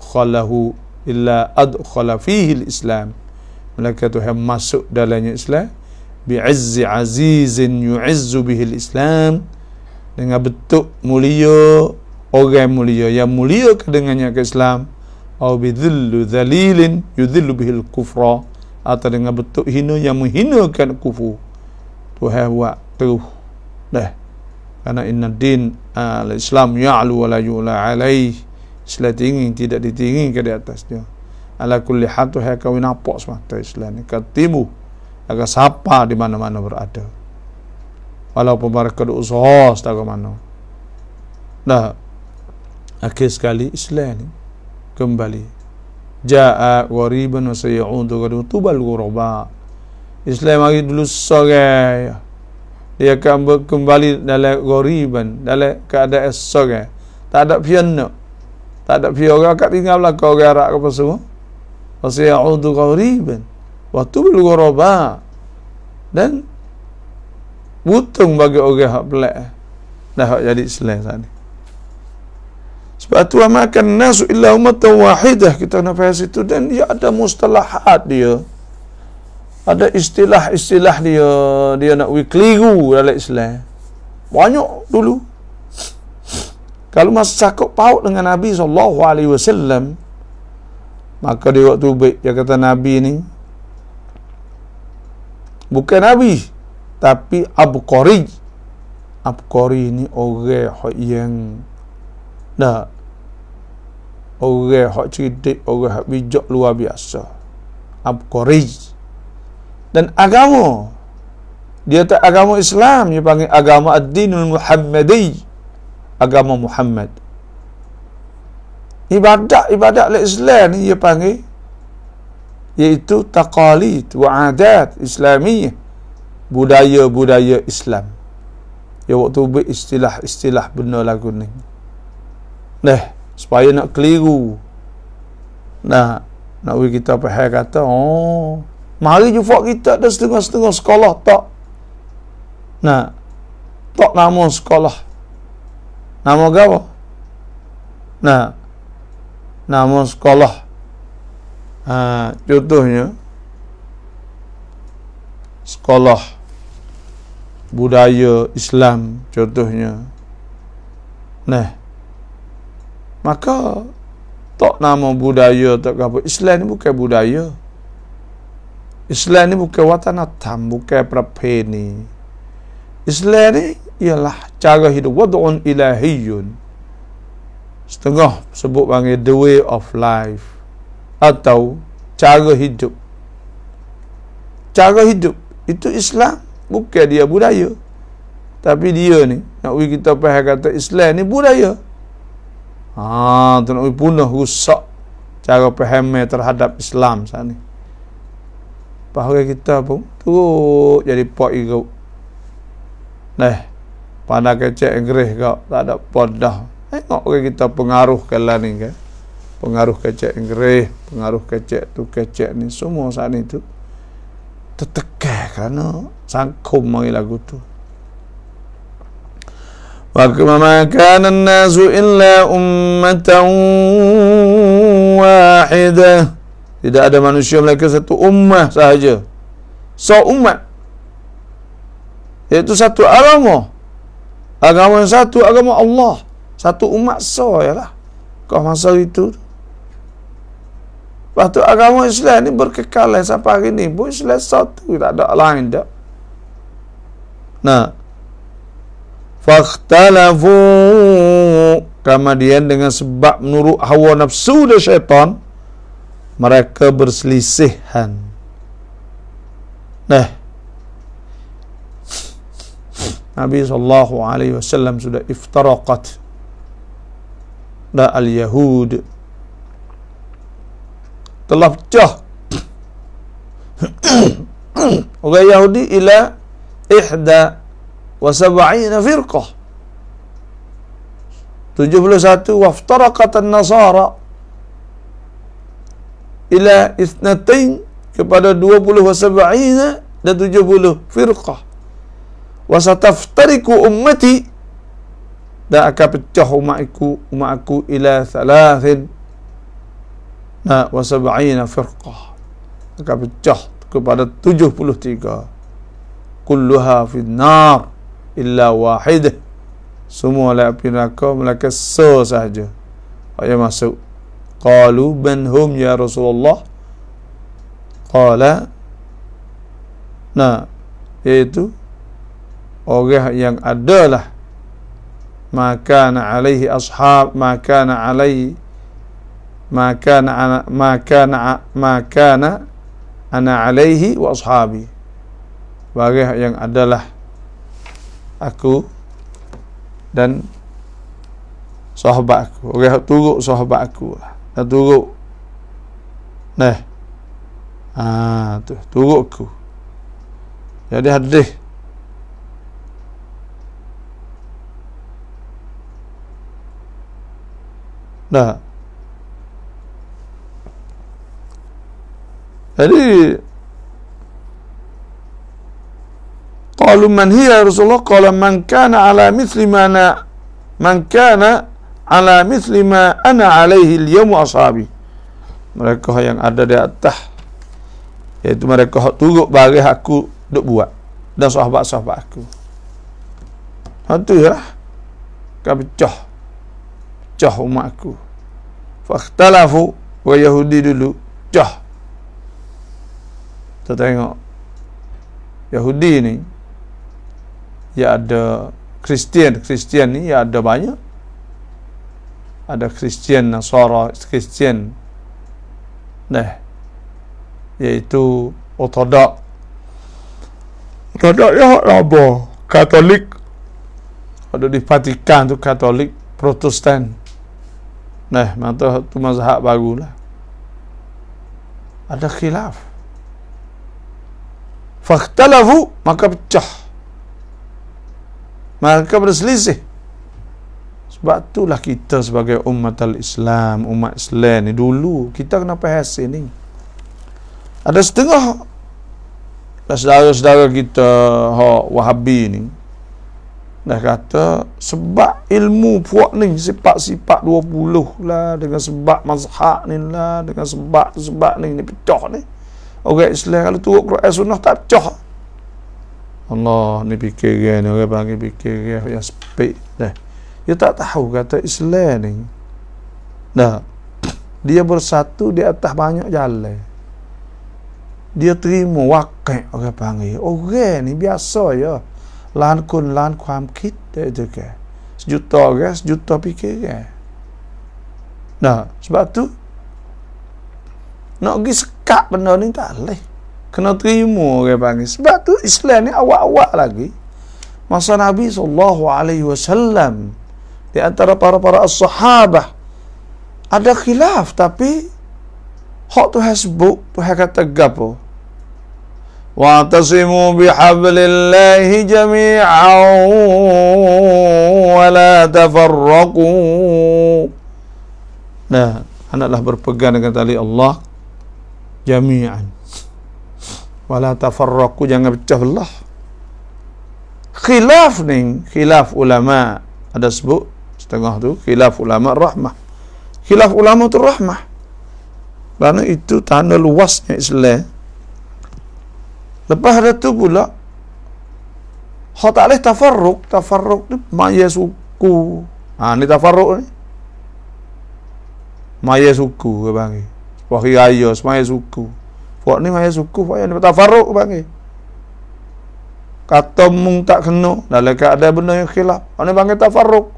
adkhala fihi al-Islam, melainkan Tuhan masuk dalamnya Islam bi'izzi azizin yu'izzu bihil Islam, dengan bentuk mulia, orang mulia yang mulia dengannya ke Islam, atau bidhillu dhalilin yudhillu bihil kufra, atau dengan bentuk hina yang menghinakan kufur. Tuhan buat terus karena inna din al-Islam ya'lu wa la yu'la alaih, Islam tinggi tidak ditinggikan di atasnya. Ala kulli hal Tuhan kau nampak semata Islam ni katimu agar siapa di mana-mana berada, walaupun mereka usaha setara mana. Akhir sekali Islam ni kembali ja'a ghariban wa sayaudu ghariban tubal ghuraba. Islam mari dulu seorang, dia akan kembali dalam ghariban, dalam keadaan seorang, tak ada piano, tak ada piano orang kat tinggal belakang orang Arab apa semua. Wa sayaudu ghariban waktu bergoroba, dan butung bagi orang hak pelak hak jadi Islam saat ni. Sebab tu amakan nasu illa ummatan wahidah, kita nak faham situ. Dan dia ada mustalahat dia, ada istilah-istilah dia nak keliru dalam Islam banyak dulu. Kalau masa cakap paut dengan Nabi SAW, maka dia waktu baik dia kata Nabi ni bukan Nabi, tapi Abqari. Abqari ni orang yang orang hak cerdik, orang hak bijak luar biasa. Abqari. Dan agama Dia tak agama Islam, dia panggil agama ad-dinul Muhammadi, agama Muhammad. Ibadat Islam ni dia panggil, iaitu taqalid wa adat Islamiyah, budaya-budaya Islam. Ya waktu buat istilah-istilah benda lagu ni. Nah, supaya nak keliru. Nak kita faham kata, oh, mari jumpa kita ada setengah-setengah sekolah tak. Nah, tak nama sekolah. Nama apa? Nah, nama sekolah. Contohnya sekolah budaya Islam contohnya. Nah, maka tak nama budaya tak apa. Islam ni bukan budaya. Islam ni bukan watanatam, bukan prapeni. Islam ni ialah cara hidup, wad'un ilahiyun. Setengah sebut panggil the way of life, atau cara hidup. Cara hidup itu Islam, bukan dia budaya. Tapi dia ni nak kita faham kata Islam ni budaya. Tu nak punah rusak cara faham terhadap Islam sana. Bahawa kita pun teruk jadi pak iruk. Nah, pada kecek Inggeris kau tak ada podah. Tengok kita pengaruh kala ni kan. Pengaruh kecek Inggeris, pengaruh kecek tu kecek ni, semua saat ni tu tertekan kerana sangkum mari lagu tu. Wa kama kana an-nasu illa ummatan wahidah. Tidak ada manusia melainkan satu ummah sahaja. Umat, iaitu satu agama. Agama yang satu, agama Allah. Satu umat ialah kau masa itu. Lepas tu agama Islam ni berkekalan sampai hari ni pun Islam satu, tak ada lain dah. Nah, fakhtalafu, kemudian dengan sebab menurut hawa nafsu dan syaitan mereka berselisihan. Nah, Nabi SAW sudah iftaraqat dan al-Yahud telah pecah orang Yahudi ila 71 firqah 71 waftaraqat an-Nasara ila 2 kepada 20 wa 70 dan 70 firqah. Wasataftariku ummati, dan akan pecah umatku ila 3 wa 70 firqah, akan pecah kepada 73. Kulluha fin nar illa wahidah, semua la api neraka melainkan sahaja yang masuk. Qalu man hum ya Rasulullah? Qala, iaitu orang yang adalah maka alaihi ashab, maka ana alaihi wa ashabi, orang yang adalah aku dan sahabat aku, orang turut sahabat aku lah, dan turut turutku. Jadi hadis jadi qalu man hiya Rasulullah? Qala man kana ala mithli ma ana alaihi al-yawm ashabi. Mereka yang ada di atas, iaitu mereka turut baris aku duk buat dan sahabat-sahabat aku. Itu lah kan pecah umat aku. Fakhtalafu, wa Yahudi dulu pecah. Kita tengok Yahudi ni ya ada Kristian ni ya ada banyak. Ada Kristian Nasara, Kristian iaitu Ortodoks, Tak ya hak laba. Katolik. Ada di Vatikan tu Katolik, Protestan. Nah, mata tu mazhab barulah. Ada khilaf. Fakhtalafu, maka pecah. Maka berselisih. Sebab itulah kita sebagai umat al-Islam, umat Islam ni dulu, kita kena faham ni. Ada setengah saudara-saudara kita Wahabi ni dah kata sebab ilmu puak ni sifat-sifat 20 lah, dengan sebab mazhab ni lah, dengan sebab ni pecah ni. Orang Islam kalau turut Quran Sunnah tak pecah. Allah ni fikir ni, orang panggil fikir yang sepik dah. Dia tak tahu kata Islam ni dah, dia bersatu di atas banyak jalan. Dia terima wakil, orang panggil. Orang ni biasa ya. Lanความคิดitu ke. Sejuta orang, sejuta fikiran. Nah, sebab tu nak pergi sekat benda ni tak boleh. Kena terima, orang panggil. Sebab tu Islam ni awak-awak lagi. Masa Nabi SAW, di antara para sahabah ada khilaf, tapi hak Tuhan sebut, Tuhan kata gapo? Wa'tasimu bihablillahi jami'an wa la tafarraqu. Nah, hendaklah berpegang dengan tali Allah jami'an wa la tafarraqu, jangan pecah belah. Khilaf ni, khilaf ulama ada sebut setengah tu, khilaf ulama rahmah. Khilaf ulama tu rahmah. Kerana itu tanda luasnya Islam. Lepas ada tu pula hak tak boleh tafarruk. Tafarruk ni maya suku. Ni tafarruk ni maya suku ke panggil. Hari raya semaya suku. Puak ni maya suku, puak ni tafarruk ke panggil. Kata mung tak kena dalam keadaan benda yang khilaf, ni panggil tafarruk.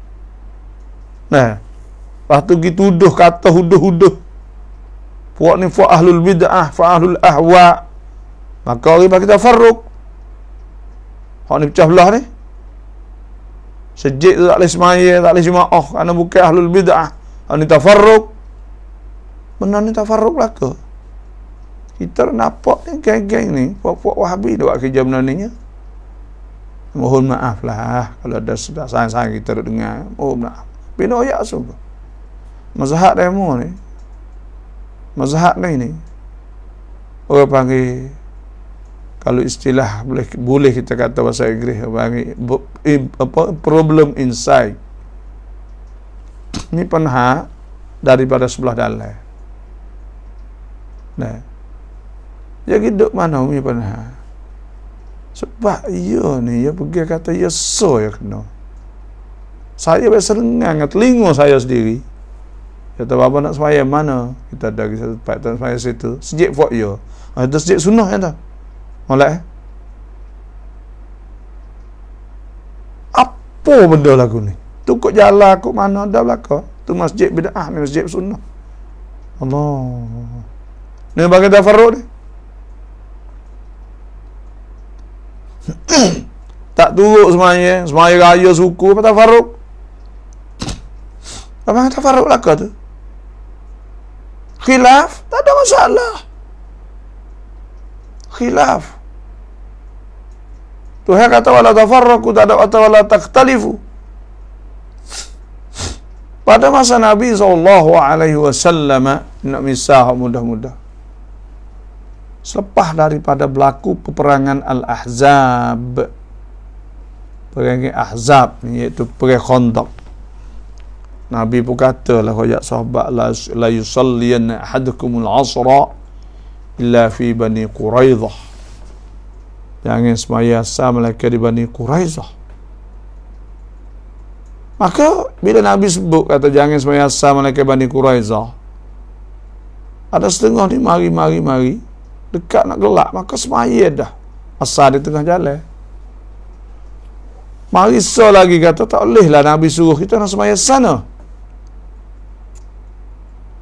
Nah, lepas tu pergi tuduh kata huduh-huduh. Puak ni fa ahlul bid'ah, fa ahlul ahwa. Maka orang bagi tafarruk. Hak ni pecah belah ni. Sejid tu tak boleh semaya, tak boleh jemaah kerana bukan ahlul bid'ah. Hak ni tafarruk. Benda ni tafarruk belaka. Kita nampak ni geng-geng ni, puak-puak Wahabi dia buat kerja benda ni. Mohon maaf lah kalau ada sudah sayang-sayang kita dengar. Mohon maaf. Bina ayat sungguh. Mazhab demo ni. Mazhab ni. Orang panggil, kalau istilah boleh kita kata bahasa Inggeris, panggil problem inside. Ni penha daripada sebelah dalam. Nah, jadi duk mana ni penha? Sebab ia ni, ia pergi kata ia so ya kena. Saya biasa dengar telinga saya sendiri. Kata bapa nak sembahyang mana? Kita ada satu tempat tak sembahyang situ. Sejak fok ia. Ada sejak sunnah ya tak? Molek. Apa benda lagu ni? Tu kok jalan kok mana ada belaka? Tu masjid bid'ah ni, masjid sunnah. Allah. Ni bagi tafarruk ni. Tak turut semuanya raya suku apa tafarruk. Apa tafarruk belaka tu? Khilaf, tak ada masalah. Khilaf. Tuhan kata wala tafarraqu, tak ada kata wala takhtalifu. Pada masa Nabi SAW nak misah mudah-mudah. Selepas daripada berlaku peperangan Al-Ahzab. Perangan Ahzab ni iaitu perang Khandaq. Nabi pun kata lah kepada sahabat, la yusalliyanna ahadukumul asra illa fi Bani Quraidah. Jangan semaya asal mereka di Bani Quraidah. Maka bila Nabi sebut kata jangan semaya asal mereka Bani Quraidah, ada setengah ni mari dekat nak gelap, maka semaya dah asal di tengah jalan. Mari so lagi kata tak boleh lah Nabi suruh kita nak semaya sana.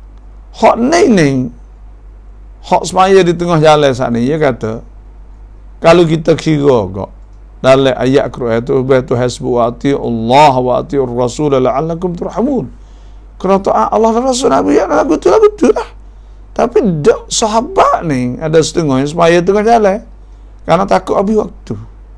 Hak ni hak semaya di tengah jalan saat ni, dia kata Kalau kita kira kok dalam ayat Quran itu baitu hasbu wa Allah wa atiur rasul la'allakum turhamun. Kerana taat Allah dan Rasul Nabi lagu tu lah. Tapi sahabat ni ada setengah yang semaya tengah jalan kerana takut habis waktu.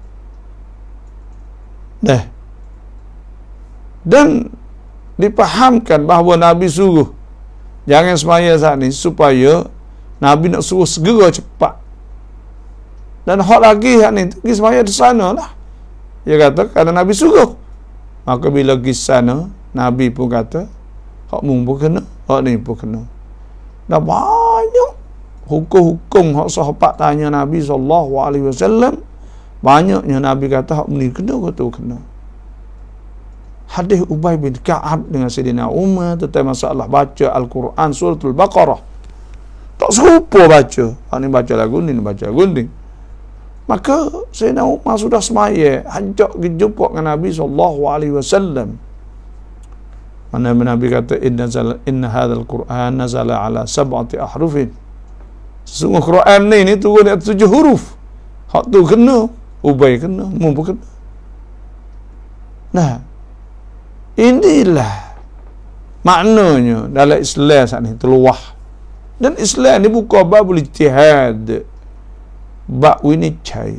Dan dipahamkan bahawa Nabi suruh jangan semaya saat ni supaya Nabi nak suruh segera cepat. Dan hak lagi saat ni pergi semaya di sana lah. Dia kata kerana Nabi suruh. Maka bila pergi sana Nabi pun kata hak mung pun kena, hak ni pun kena. Dah banyak hukum-hukum hak sahabat tanya Nabi SAW. Banyaknya Nabi kata hak ni kena, kata kena. Hadis Ubay bin Ka'ab dengan Sayyidina Umar tentang masalah baca Al-Quran suratul Baqarah. Tak serupa baca. Hak ni baca lagu ni baca lagu ni. Maka Sayyidina Umar sudah semaya ajak pergi jumpa dengan Nabi SAW. Mana Nabi kata inna hadzal Quran nazala ala 7 ahrufin. Sesungguh Quran ni turun di atas 7 huruf. Hak tu kena, Ubay kena, mu pun kena. Nah, inilah maknanya dalam Islam saat ni terluah. Dan Islam ni bukan babul ijtihad, bab winicai.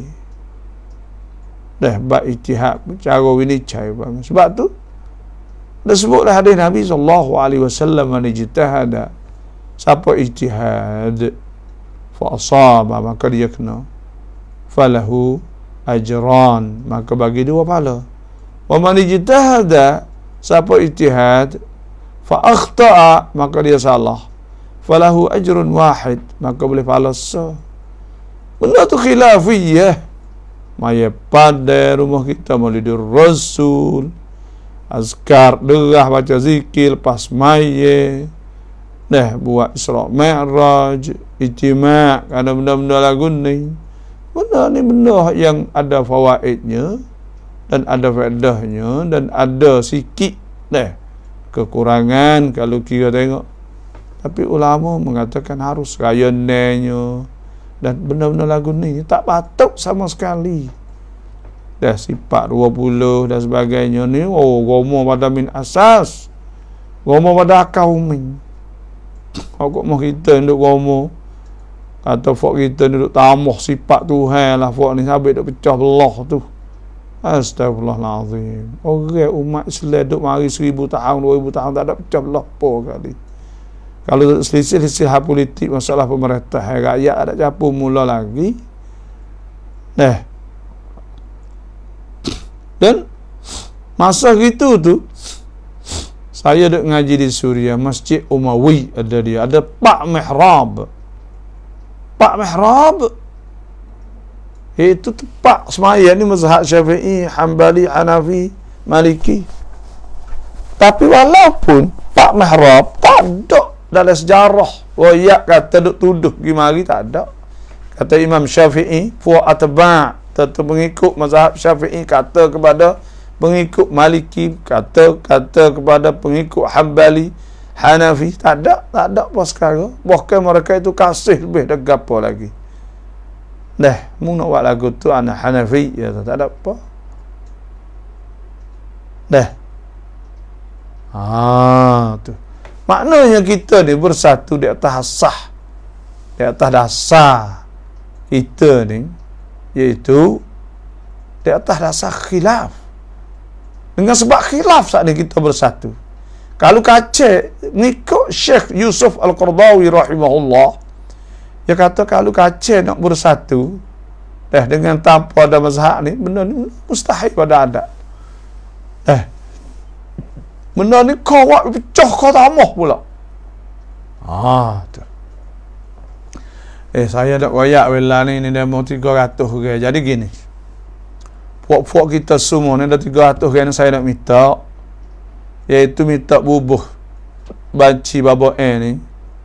Bab ijtihad cara winicai. Sebab tu dah sebutlah hadis Nabi SAW, man ijtihada, siapa ijtihad fa asaba maka dia kena, falahu ajran, maka bagi 2 pahala. Wa man ijtihada, siapa ijtihad fa akhta'a, maka dia salah, falahu ajrun wahid, maka boleh pahala sah. Benda tu khilafiyah. Maya pada rumah kita maulidur Rasul, azkar, derah, baca zikir lepas maya, buat Isra Mi'raj, ijtima', ada benda-benda lagu ni. Benda ni benda yang ada fawaidnya dan ada faedahnya dan ada sikit kekurangan kalau kira tengok. Tapi ulama mengatakan harus rayannya dan benda-benda lagu ni tak patut sama sekali. Sifat 20 dan sebagainya ni gomo pada min asas, gomo pada akal umi. Aku mau kita duduk gomo kata fok kita duduk tambah sifat Tuhan lah, fok ni sampai duk pecah belah tu. Astagfirullahalazim. Orang umat Islam duk mari 1000 tahun 2000 tahun tak ada pecah belah apa kali. Kalau selisih politik masalah pemerintah rakyat ada campur mula lagi. Dan masa gitu tu saya duk ngaji di Suria, Masjid Umawi ada dia, ada Pak Mihrab. Pak Mihrab itu tempat semaya ni mazhab Syafi'i, Hanbali, Hanafi, Maliki. Tapi walaupun Pak Mihrab tak ada dalam sejarah riwayat kata duk tuduh pergi mari, tak ada. Kata Imam Syafi'i, fa atba', tetap mengikut mazhab Syafi'i, kata kepada pengikut Maliki, kata kepada pengikut Hanbali, Hanafi, tak ada apa sekarang. Bahkan mereka itu kasih lebih dari apa lagi. Mu nak buat lagu tu anak Hanafi, ya tak ada apa. Tu. Maknanya kita ni bersatu di atas sah, di atas dasar kita ni, iaitu di atas dasar khilaf. Dengan sebab khilaf saat ni kita bersatu. Kalau kacau ngikut Syekh Yusuf Al-Qardawi rahimahullah, dia kata kalau kacau nak bersatu dengan tanpa ada mazhab ni, benda ni mustahil pada adat. Benda ni kau buat pecah kau tamah pula. Tu. Saya nak royak wala ni demo 300 orang. Jadi gini. Puak-puak kita semua ni ada 300 orang yang saya nak minta. Iaitu minta bubuh banci baba ni.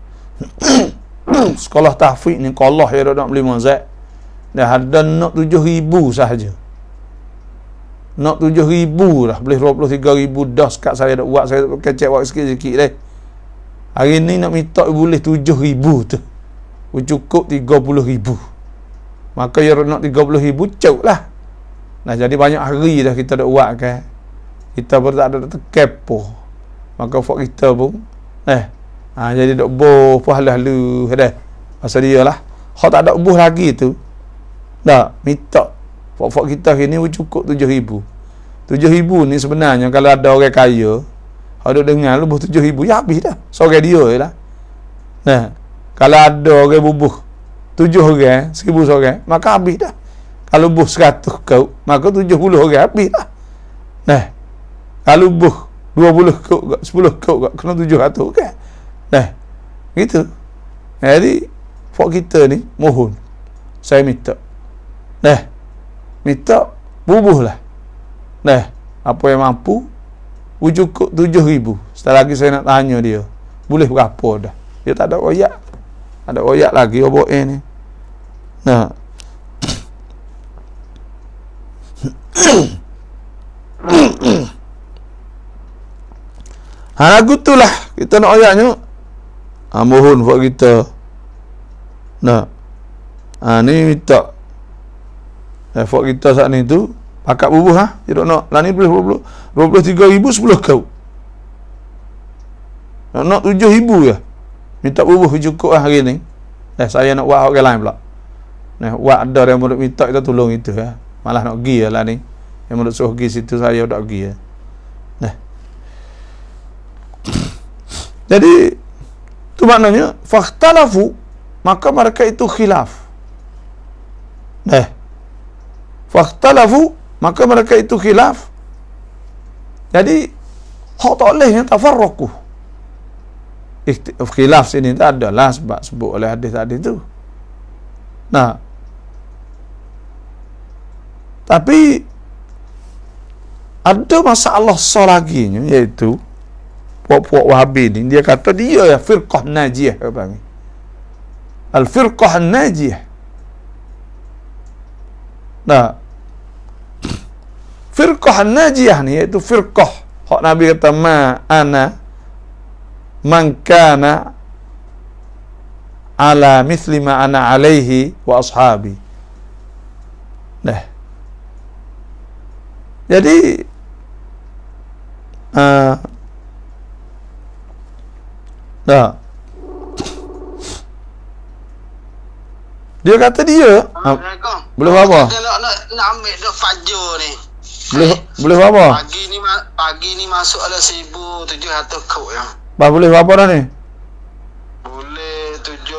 Sekolah tahfiz ni kalau yang nak beli mazhab. Dah ada nak 7,000 sahaja. Nak 7,000 dah. Boleh 23,000 dah sekat saya nak buat. Saya kecek buat sikit-sikit dah. Hari ni nak minta boleh 7,000 tu. Cukup 30,000. maka ya nak 30,000 cuk lah. Nah, jadi banyak hari dah kita dah buat kan. Kita pun tak ada kepo. Maka fak kita pun jadi dok boh pahala-halu dah. Pasal dia lah. Hak tak ada boh lagi tu. Dah minta fak kita ni cukup 7,000. 7,000 ni sebenarnya kalau ada orang kaya, ada dengar lebih 7,000 ya habis dah. Seorang dia jelah. Nah, kalau ada orang bubuh 7 orang, 1,000 seorang, maka habis dah. Kalau buh 100 kau, maka 70 orang habis dah. Nah, kalau buh 20 kau, 10 kau, kena 700 kan. Nah, gitu. Jadi, fak kita ni, mohon. Saya minta. Nah, minta bubuh lah. Nah, apa yang mampu, cukup 7,000. Setelah lagi saya nak tanya dia, boleh berapa dah? Dia tak ada royak. Ada royak lagi obok ni. Nah. Lagu tu lah kita nak royaknya. Mohon buat kita. Nah. Ni minta. Buat kita saat ni tu pakat bubuh Dia nak lah ni boleh 23,000 10 kau. Nak 7,000 je. Minta bubuh cukup hari ni. Saya nak buat orang lain pula. Buat ada yang murid minta kita tolong itu Malah nak pergi lah ni. Yang murid suruh pergi situ saya tak pergi Jadi tu maknanya fakhtalafu, maka mereka itu khilaf. Fakhtalafu, maka mereka itu khilaf. Jadi hak tak boleh tafarraqu. Khilaf sini tak ada lah sebab sebut oleh hadis tadi tu. Nah, tapi ada masalah lagi iaitu puak-puak Wahabi ni, dia kata dia firqah najiyah panggil. Al-firqah najiyah. Nah, firqah najiyah ni iaitu firqah hak Nabi kata man kana ala mithli ma ana alaihi wa ashabi. Jadi dia kata dia boleh apa? Nak ambil dok fajr ni. Boleh apa? Pagi ni masuk ada 1,700 kau yang. Boleh apa dah ni? Boleh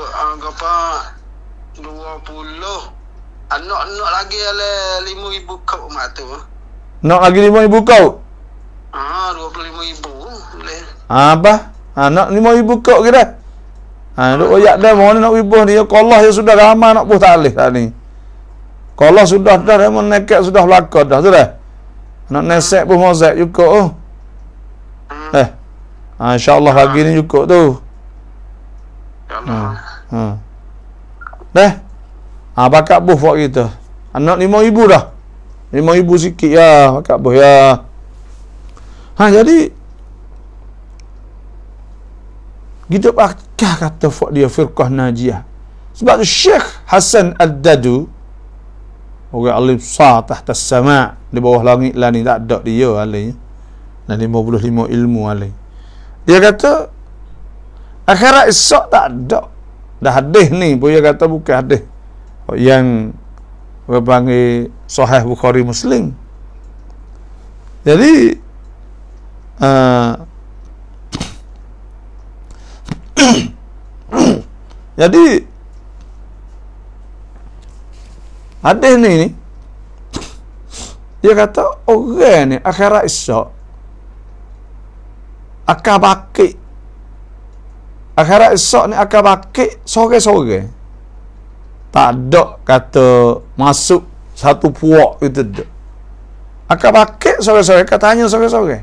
20. Nak lagi ada 5,000 kau mak tu. Nak lagi 5,000 kau? 25,000 boleh. Apa? Nak 5,000 kau ke dah? Duk oyak dah mohon nak wibuh ni. Kalau ya sudah ramai nak buh tak boleh tak ni. Kalau sudah dah dia menekat sudah belaka dah tu dah. Nak nesek pun mozek cukup insya-Allah lagi ni cukup tu. Bakat buh buat kita. Nak 5,000 dah. 5,000 sikit ya, bakat buh ya. Jadi kita pakah kata dia firqah najiyah. Sebab tu Syekh Hasan Ad-Dadu, orang alim sah tahta sama', di bawah langit lah ni tak ada dia alim. Dan 55 ilmu alim. Dia kata akhirat esok tak ada. Dah hadis ni pun dia kata bukan hadis yang orang panggil Sahih Bukhari Muslim. Jadi jadi hadis ni dia kata orang ni akhirat esok akan bakit. Akhirat esok ni akan bakit sore-sore. Tak ada kata masuk satu puak itu tak. Akan bakit sore-sore, katanya sore-sore.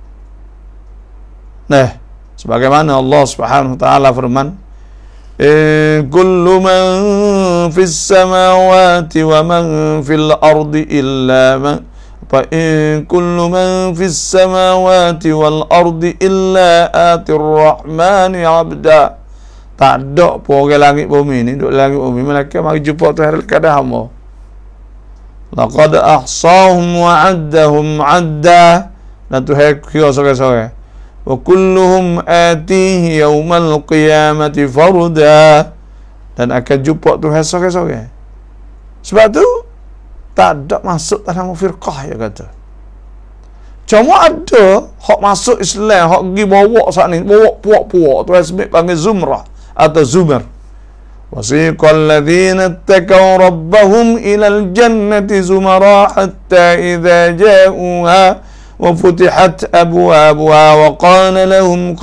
Sebagaimana Allah Subhanahu wa taala firman, kullu man fis samawati wa man fil ardi illa man kullu man fis samawati wal ardi illa atir rahmani abda. Tak ada pun orang langit bumi ni, duduk langit bumi, malaikat mari jumpa Tuhan kadang hamba. Laqad ahsahum wa addahum adda. Dan Tuhan kira sore-sore. Wa kulluhum atihi yaumal qiyamati farda. Dan akan jumpa Tuhan sore-sore. Sebab tu tak ada masuk dalam firqah, ya kata. Cuma ada hak masuk Islam, hak pergi bawa saat ni, bawa puak-puak. Tuhan sebut panggil zumrah atau zumar. Wasiqal ladzina ittaqaw rabbahum ilal jannati zumara hatta idza ja'uha wa futihat abwabuha wa qala lahum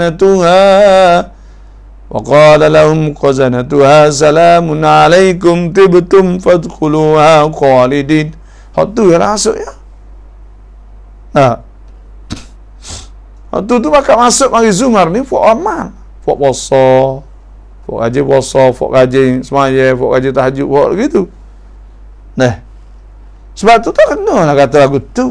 qazanatuha salamun alaikum tibtum fadkhuluha khalidin. Hak tu yang masuk ya. Nah. Hak tu bakal masuk mari zumar ni buat amal, buat puasa, buat gaji puasa, buat gaji semaya, buat gaji tahajud, buat gitu. Nah. Sebab tu tak kena lah kata lagu tu.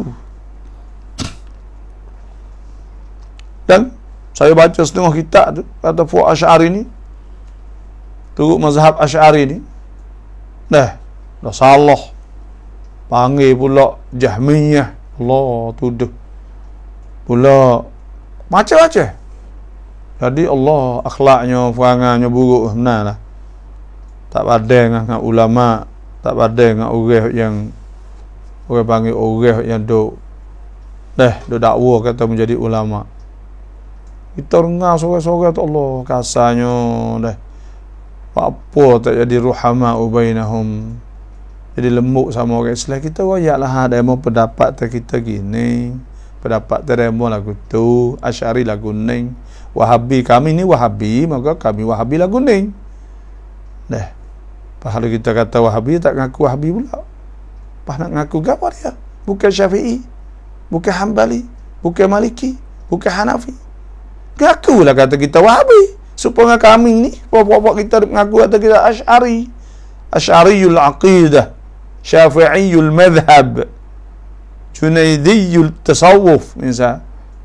Dan saya baca setengah kitab tu, kata Fuad Asy'ari ni, turut mazhab Asy'ari ni, dah salah. Panggil pula Jahmiyah. Allah tuduh. Pula macam-macam. Jadi Allah akhlaknya, perangannya buruk benar lah. Tak padan dengan ulama, tak padan dengan orang yang orang panggil orang yang duk dakwa kata menjadi ulama. Kita dengar sore-sore tu Allah kasarnya dah. Apa tak jadi ruhama ubainahum. Jadi lembut sama orang Islam. Kita royaklah ada mau pendapat kita gini, pendapat teremo lagu tu, Asy'ari lagu ning, Wahabi kami ni Wahabi, maka kami Wahabi lagu ning. Dah. Kalau kita kata Wahabi tak ngaku Wahabi pula. Pas nak ngaku apa dia? Bukan Syafi'i, bukan Hambali, bukan Maliki, bukan Hanafi. Ngakulah kata kita Wahabi. Supaya kami ni, puak-puak kita mengaku kata kita Asy'ari. Asy'ariyul aqidah, Syafi'iyul madhab, Junaidiyul tasawuf misal.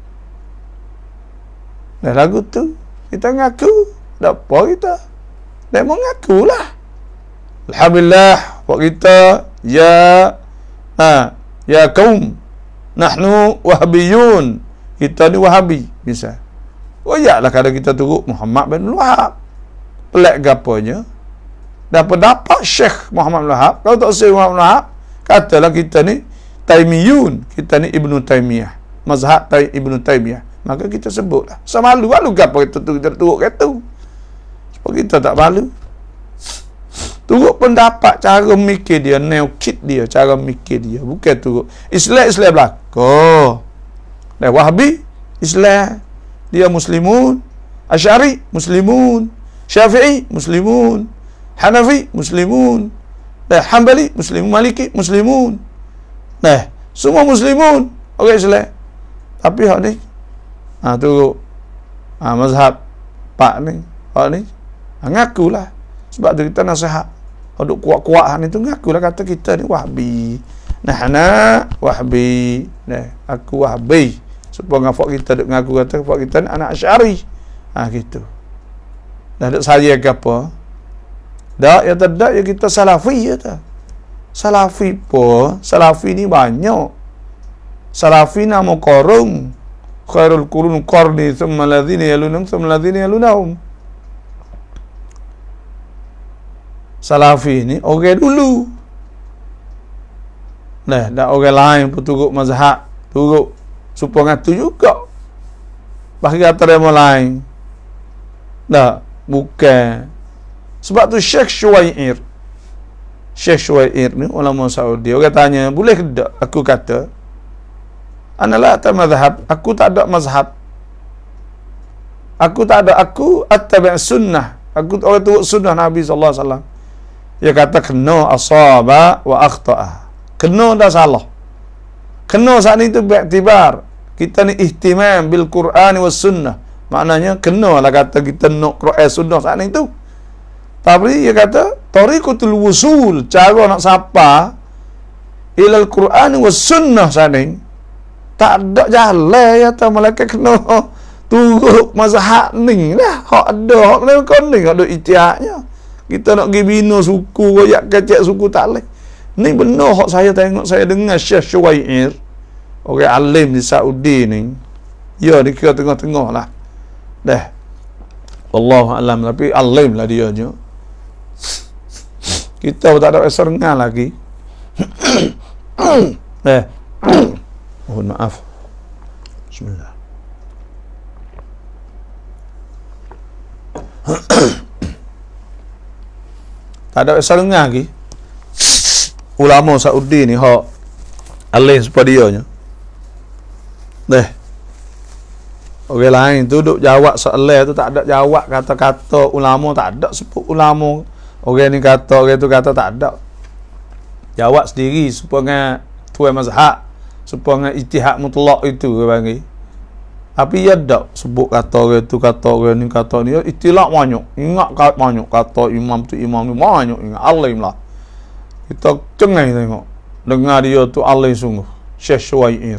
Dah lagu tu kita ngaku, tak apa kita. Dia mengakulah. Alhamdulillah buat kita ya kaum nahnu wahabiyun. Kita ni Wahabi misal. Royaklah kalau kita turut Muhammad bin Wahab. Pelik gapanya. Dan pendapat Syekh Muhammad bin Wahab, kalau tak Syekh Muhammad bin Wahab, katalah kita ni Taimiyun, kita ni Ibnu Taimiyah, mazhab Ibnu Taimiyah. Maka kita sebutlah. Sama malu gapo kita turut kata. Sebab kita tak malu. Turut pendapat, cara mikir dia, neokid dia, cara mikir dia, bukan turut Islam belaka. Dan Wahabi Islam, dia Muslimun, Asy'ari Muslimun, Syafi'i Muslimun, Hanafi Muslimun, Hambali Muslimun, Maliki Muslimun. Semua Muslimun orang Islam. Tapi hak ni turut mazhab pak ni, hak ni ngakulah. Sebab tu kita nasihat. Kalau kuat-kuat ni tu ngakulah kata kita ni Wahabi. Nahna Wahabi. Aku Wahabi. Supaya ngafak kita duk ngaku kata ngafak kita ni anak Asy'ari. Gitu. Dah duk saya ke apa? Dak ya tak ya kita salafi ya tak. Salafi pun, salafi ni banyak. Salafi nama qarung. Khairul qurun qarni thumma alladhina yalunhum thumma alladhina yalunhum. Salafi ni orang dulu. Dah orang lain pun turut mazhab, turut supaya ngatu juga. Bagi kata dia lain. Dah, bukan. Sebab tu Syekh Syuair ni ulama Saudi. Orang tanya, boleh ke tak? Aku kata, analah atas mazhab. Aku tak ada mazhab. Aku attabi' sunnah. Aku orang turut sunnah Nabi sallallahu alaihi wasallam. Dia kata kena asaba wa akhta'a. Kena dah salah. Kena saat itu beriktibar. Kita ni ihtimam bil Quran was sunnah. Maknanya kena lah kata kita nak Quran sunnah saat itu. Tapi dia kata tariqatul wusul, cara nak sapa ilal Quran was sunnah saat ini. Tak ada jalan ya ta malaikat kena turut mazhab ni lah. Hak ada, hak ni kau ni hak ada ijtihadnya. Kita nak pergi bina suku, royak kecek suku tak boleh. Ni benar hak saya tengok, saya dengar Syekh Syuair, orang alim di Saudi ni. Ya, dia kira tengah-tengah lah. Dah. Wallahu alam, tapi alim lah dia je. Kita tak ada serengah lagi. Mohon maaf. Bismillah. Tak ada serengah lagi. Ulama Saudi ni hak alim seperti dia je. Orang lain tu duk jawab soalan tu tak ada jawab kata-kata ulama, tak ada sebut ulama. Orang ni kata, orang tu kata, tak ada. Jawab sendiri supaya tuan mazhab, supaya ijtihad mutlak itu dia panggil. Tapi ya tak sebut kata orang tu, kata orang ni, kata ni. Istilah banyak. Ingat banyak kata imam tu, imam ni banyak. Ingat alim lah. Kita cengai tengok. Dengar dia tu alim sungguh. Syekh Syuair.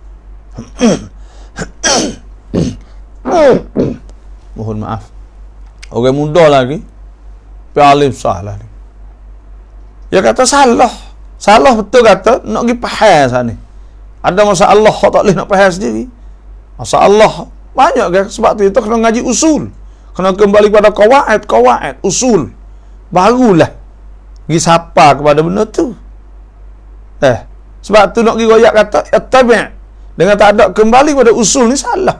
Mohon maaf. Orang muda lagi, tapi alim salah ni. Dia kata salah. Salah betul kata, nak pergi faham sana ni. Ada masalah tak boleh nak faham sendiri. Masalah banyak kan, sebab tu kita kena ngaji usul. Kena kembali pada kawaid, usul. Barulah pergi sapa kepada benda tu. Sebab tu nak pergi royak kata tabi'. Dengan tak ada kembali pada usul ni salah.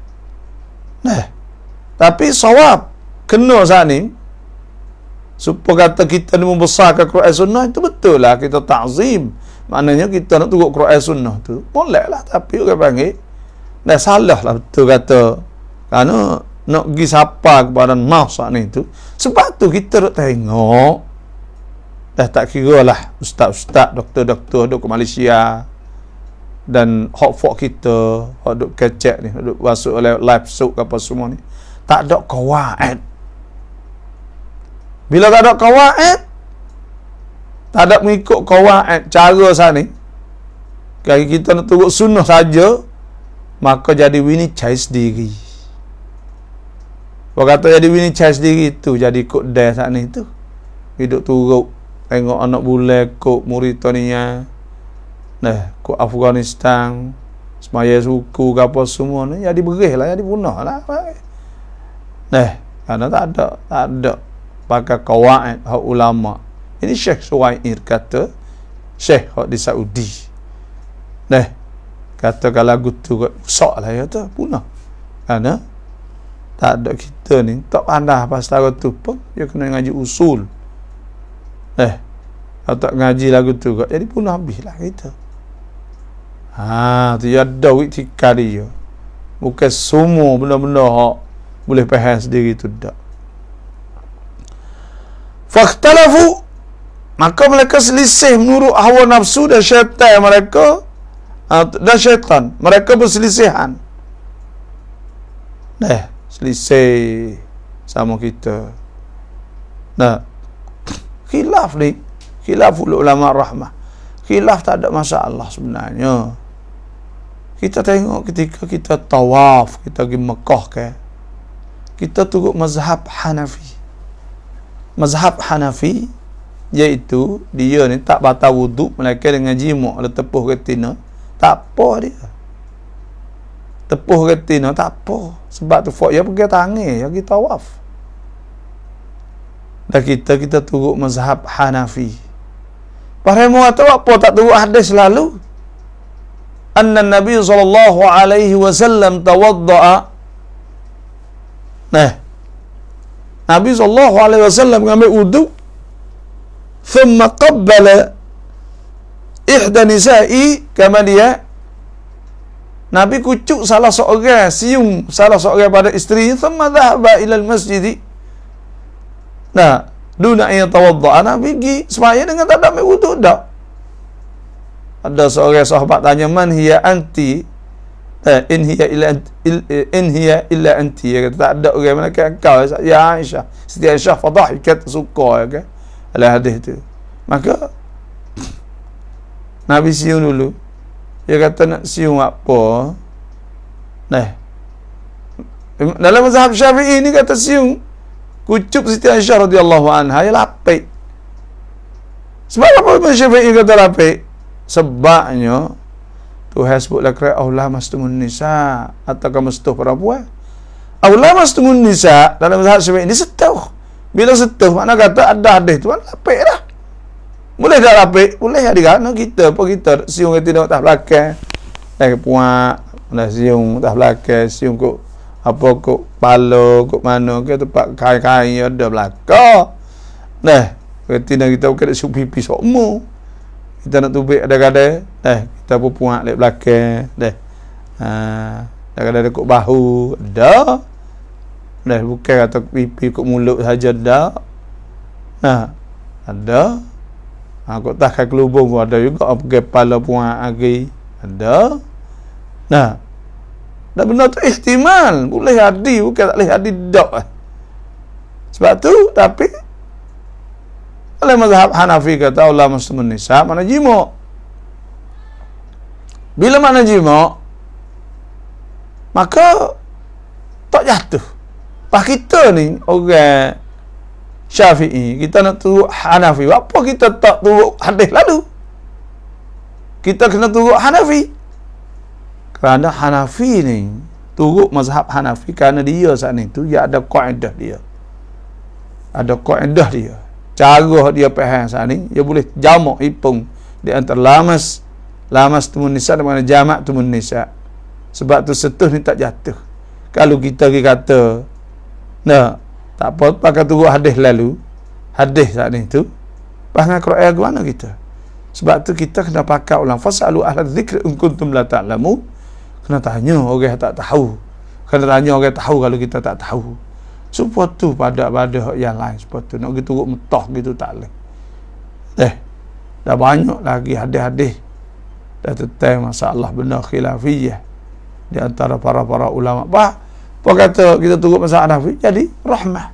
Tapi sawab kena saat ni supaya kata kita ni membesarkan Quran Sunnah, itu betul lah, kita ta'zim. Maknanya kita nak turut Quran Sunnah tu boleh lah, tapi orang panggil salah lah betul kata, kerana nak pergi sapa kepada nas saat ni tu. Sebab tu kita nak tengok, tak kira lah ustaz-ustaz, doktor-doktor duk ke Malaysia dan hok-fok kita hok duk kecek ni, duk masuk oleh live show apa semua ni, tak ada kawaid. Bila tak ada kawaid, tak ada mengikut kawaid cara sana ni, kalau kita nak turut sunnah saja, maka jadi Winnie Chai sendiri. Kalau kata jadi Winnie Chai sendiri tu, jadi ikut dia sana ni tu, hidup turut tengok anak bule kok Mauritania, kok Afghanistan, semaya suku ke apa semua ni, jadi berih lah, jadi punah lah. Kerana tak ada pakai kawaid hak ulama. Ini Syekh Syuair kata, Syekh hak di Saudi. Kata kalau lagu tu rusak lah ya tu, punah. Kerana tak ada kita ni, tak pandai pasal tu pun, dia kena ngaji usul. Kalau tak ngaji lagu tu, jadi punah habis lah kita. Tu ada iktikad dia. Bukan semua benda-benda hak boleh faham sendiri tu tak. Fakhtalafu, maka mereka selisih menurut hawa nafsu dan syaitan mereka, dan syaitan mereka berselisihan. Selisih sama kita. Khilaf ni, khilaf ulama rahmah, khilaf tak ada masalah sebenarnya. Kita tengok ketika kita tawaf, kita pergi Mekah ke, kita turut mazhab Hanafi. Mazhab Hanafi iaitu dia ni tak batal wuduk melainkan dengan jima' ada tepuh retina, tak apa dia. Tepuh retina tak apa. Sebab tu dia pergi tangan, dia pergi tawaf. Dan kita turut mazhab Hanafi. Para muat tahu apa tak turut hadis lalu? Anna Nabi sallallahu alaihi wasallam tawaddaa. Nabi sallallahu alaihi wasallam mengambil wudu, thumma qabbala ihda nisa'i, kama dia Nabi kucuk salah seorang, siung salah seorang pada isteri, thumma dhahaba ila al-masjid. Duna yang tawadda, Nabi pergi sembahyang dengan tak ada ambil wudu dak. Ada seorang sahabat tanya, man hiya anti? In hiya illa anti. Dia kata, tak ada orang mana kan kau, ya Aisyah. Siti Aisyah fadahikat, suka kan ala hadis tu. Maka Nabi siung dulu. Dia kata nak siung apa? Dalam mazhab Syafi'i ni kata siung kucup Siti Aisyah radhiyallahu anha ya lapik. Sebab apa Imam Syafi'i kata lapik? Sebabnya Tuhan sebutlah kira aulah mastumun nisa atau mastuh perempuan. Aulah mastumun nisa dalam mazhab Syafi'i ini setuh. Bila setuh makna kata ada hadis tu lapik dah. Boleh tak lapik? Boleh ada kan kita apa kita siung kita tengok tak belakang. Dah puak, dah siung tak belakang, siung kok apa kok palo kok mana ke tempat kain-kain ada belakang. Nah, ketika kita bukan nak sup pipi sokmo. Kita nak tubik ada kadang, kita pun puak lek belakang, ada kadang kok bahu, ada. Nah, bukan kata pipi kok mulut saja dah. Nah, ada. Kok tak kelubung pun ada juga pakai kepala puak lagi. Ada. Nah, dan benda tu ihtimal boleh hadi, bukan tak boleh hadi dak. Sebab tu tapi oleh mazhab Hanafi kata ulama muslimun nisa mana jima. Bila mana jima maka tak jatuh. Pas kita ni orang Syafi'i, kita nak turut Hanafi. Apa kita tak turut hadis lalu? Kita kena turut Hanafi. Kerana Hanafi ni turut mazhab Hanafi kerana dia saat ni tu dia ada kaedah dia. Ada kaedah dia. Cara dia faham saat ni dia boleh jamak ipung di antara lamas tumun nisa dengan jamak tumun nisa. Sebab tu setuh ni tak jatuh. Kalau kita kata nah tak apa pakai turut hadis lalu. Hadis saat ni tu faham Quran ke mana kita? Sebab tu kita kena pakai ulang fasalu ahla dzikri in kuntum la ta'lamun. Kena tanya orang yang tak tahu. Kena tanya orang yang tahu kalau kita tak tahu. Supaya tu pada yang lain. Supaya tu nak pergi turut metah gitu tak boleh. Dah banyak lagi hadis-hadis. Dah tentang masalah benda khilafiyah. Di antara para ulama. Apa kata kita turut masalah Hanafi? Jadi rahmah.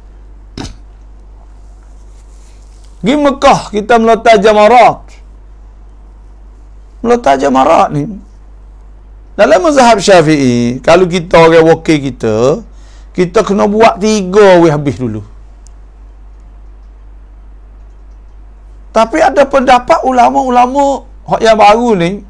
Pergi Mekah kita meletak jamarat. Meletak jamarat ni dalam mazhab Syafi'i, kalau kita orang wakil kita kena buat 3 habis dulu. Tapi ada pendapat ulama-ulama yang baru ni,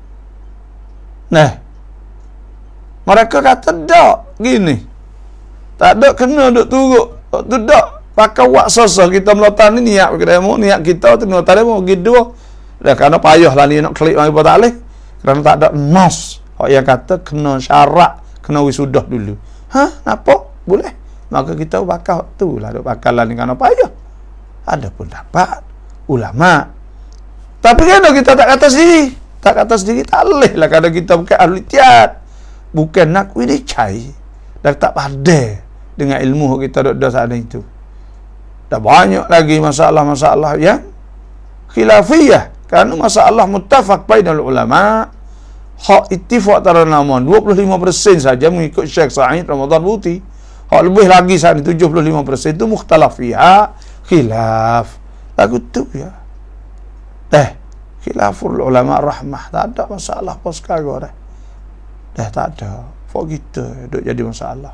mereka kata tak gini. Tak ada kena duk turut. Tu tak pakai wak sasa kita meletak ni niat kita tu niat demo gitu. Dah kerana payah lah ni nak klik lagi apa tak boleh. Kerana tak ada nas. Yang kata kena syarat, kena wisudah dulu. Nampak? Boleh. Maka kita bakal tu lah. Duk bakalan ni kerana payah. Ada pendapat ulama. Tapi kalau kita tak kata sendiri. Tak kata sendiri tak boleh lah. Kerana kita bukan ahli tiad. Bukan nak winicai. Dan tak pandai dengan ilmu kita duduk saat itu. Dah banyak lagi masalah-masalah yang khilafiyah. Kerana masalah muttafaq bainal ulama. Hak ittifaq antara nama 25% saja mengikut Syekh Sa'id Ramadan Buti. Hak lebih lagi saat ini 75% itu mukhtalaf fiha khilaf. Lagu tu ya. Khilaful ulama rahmah. Tak ada masalah apa sekarang dah. Tak ada. Fak kita duk jadi masalah.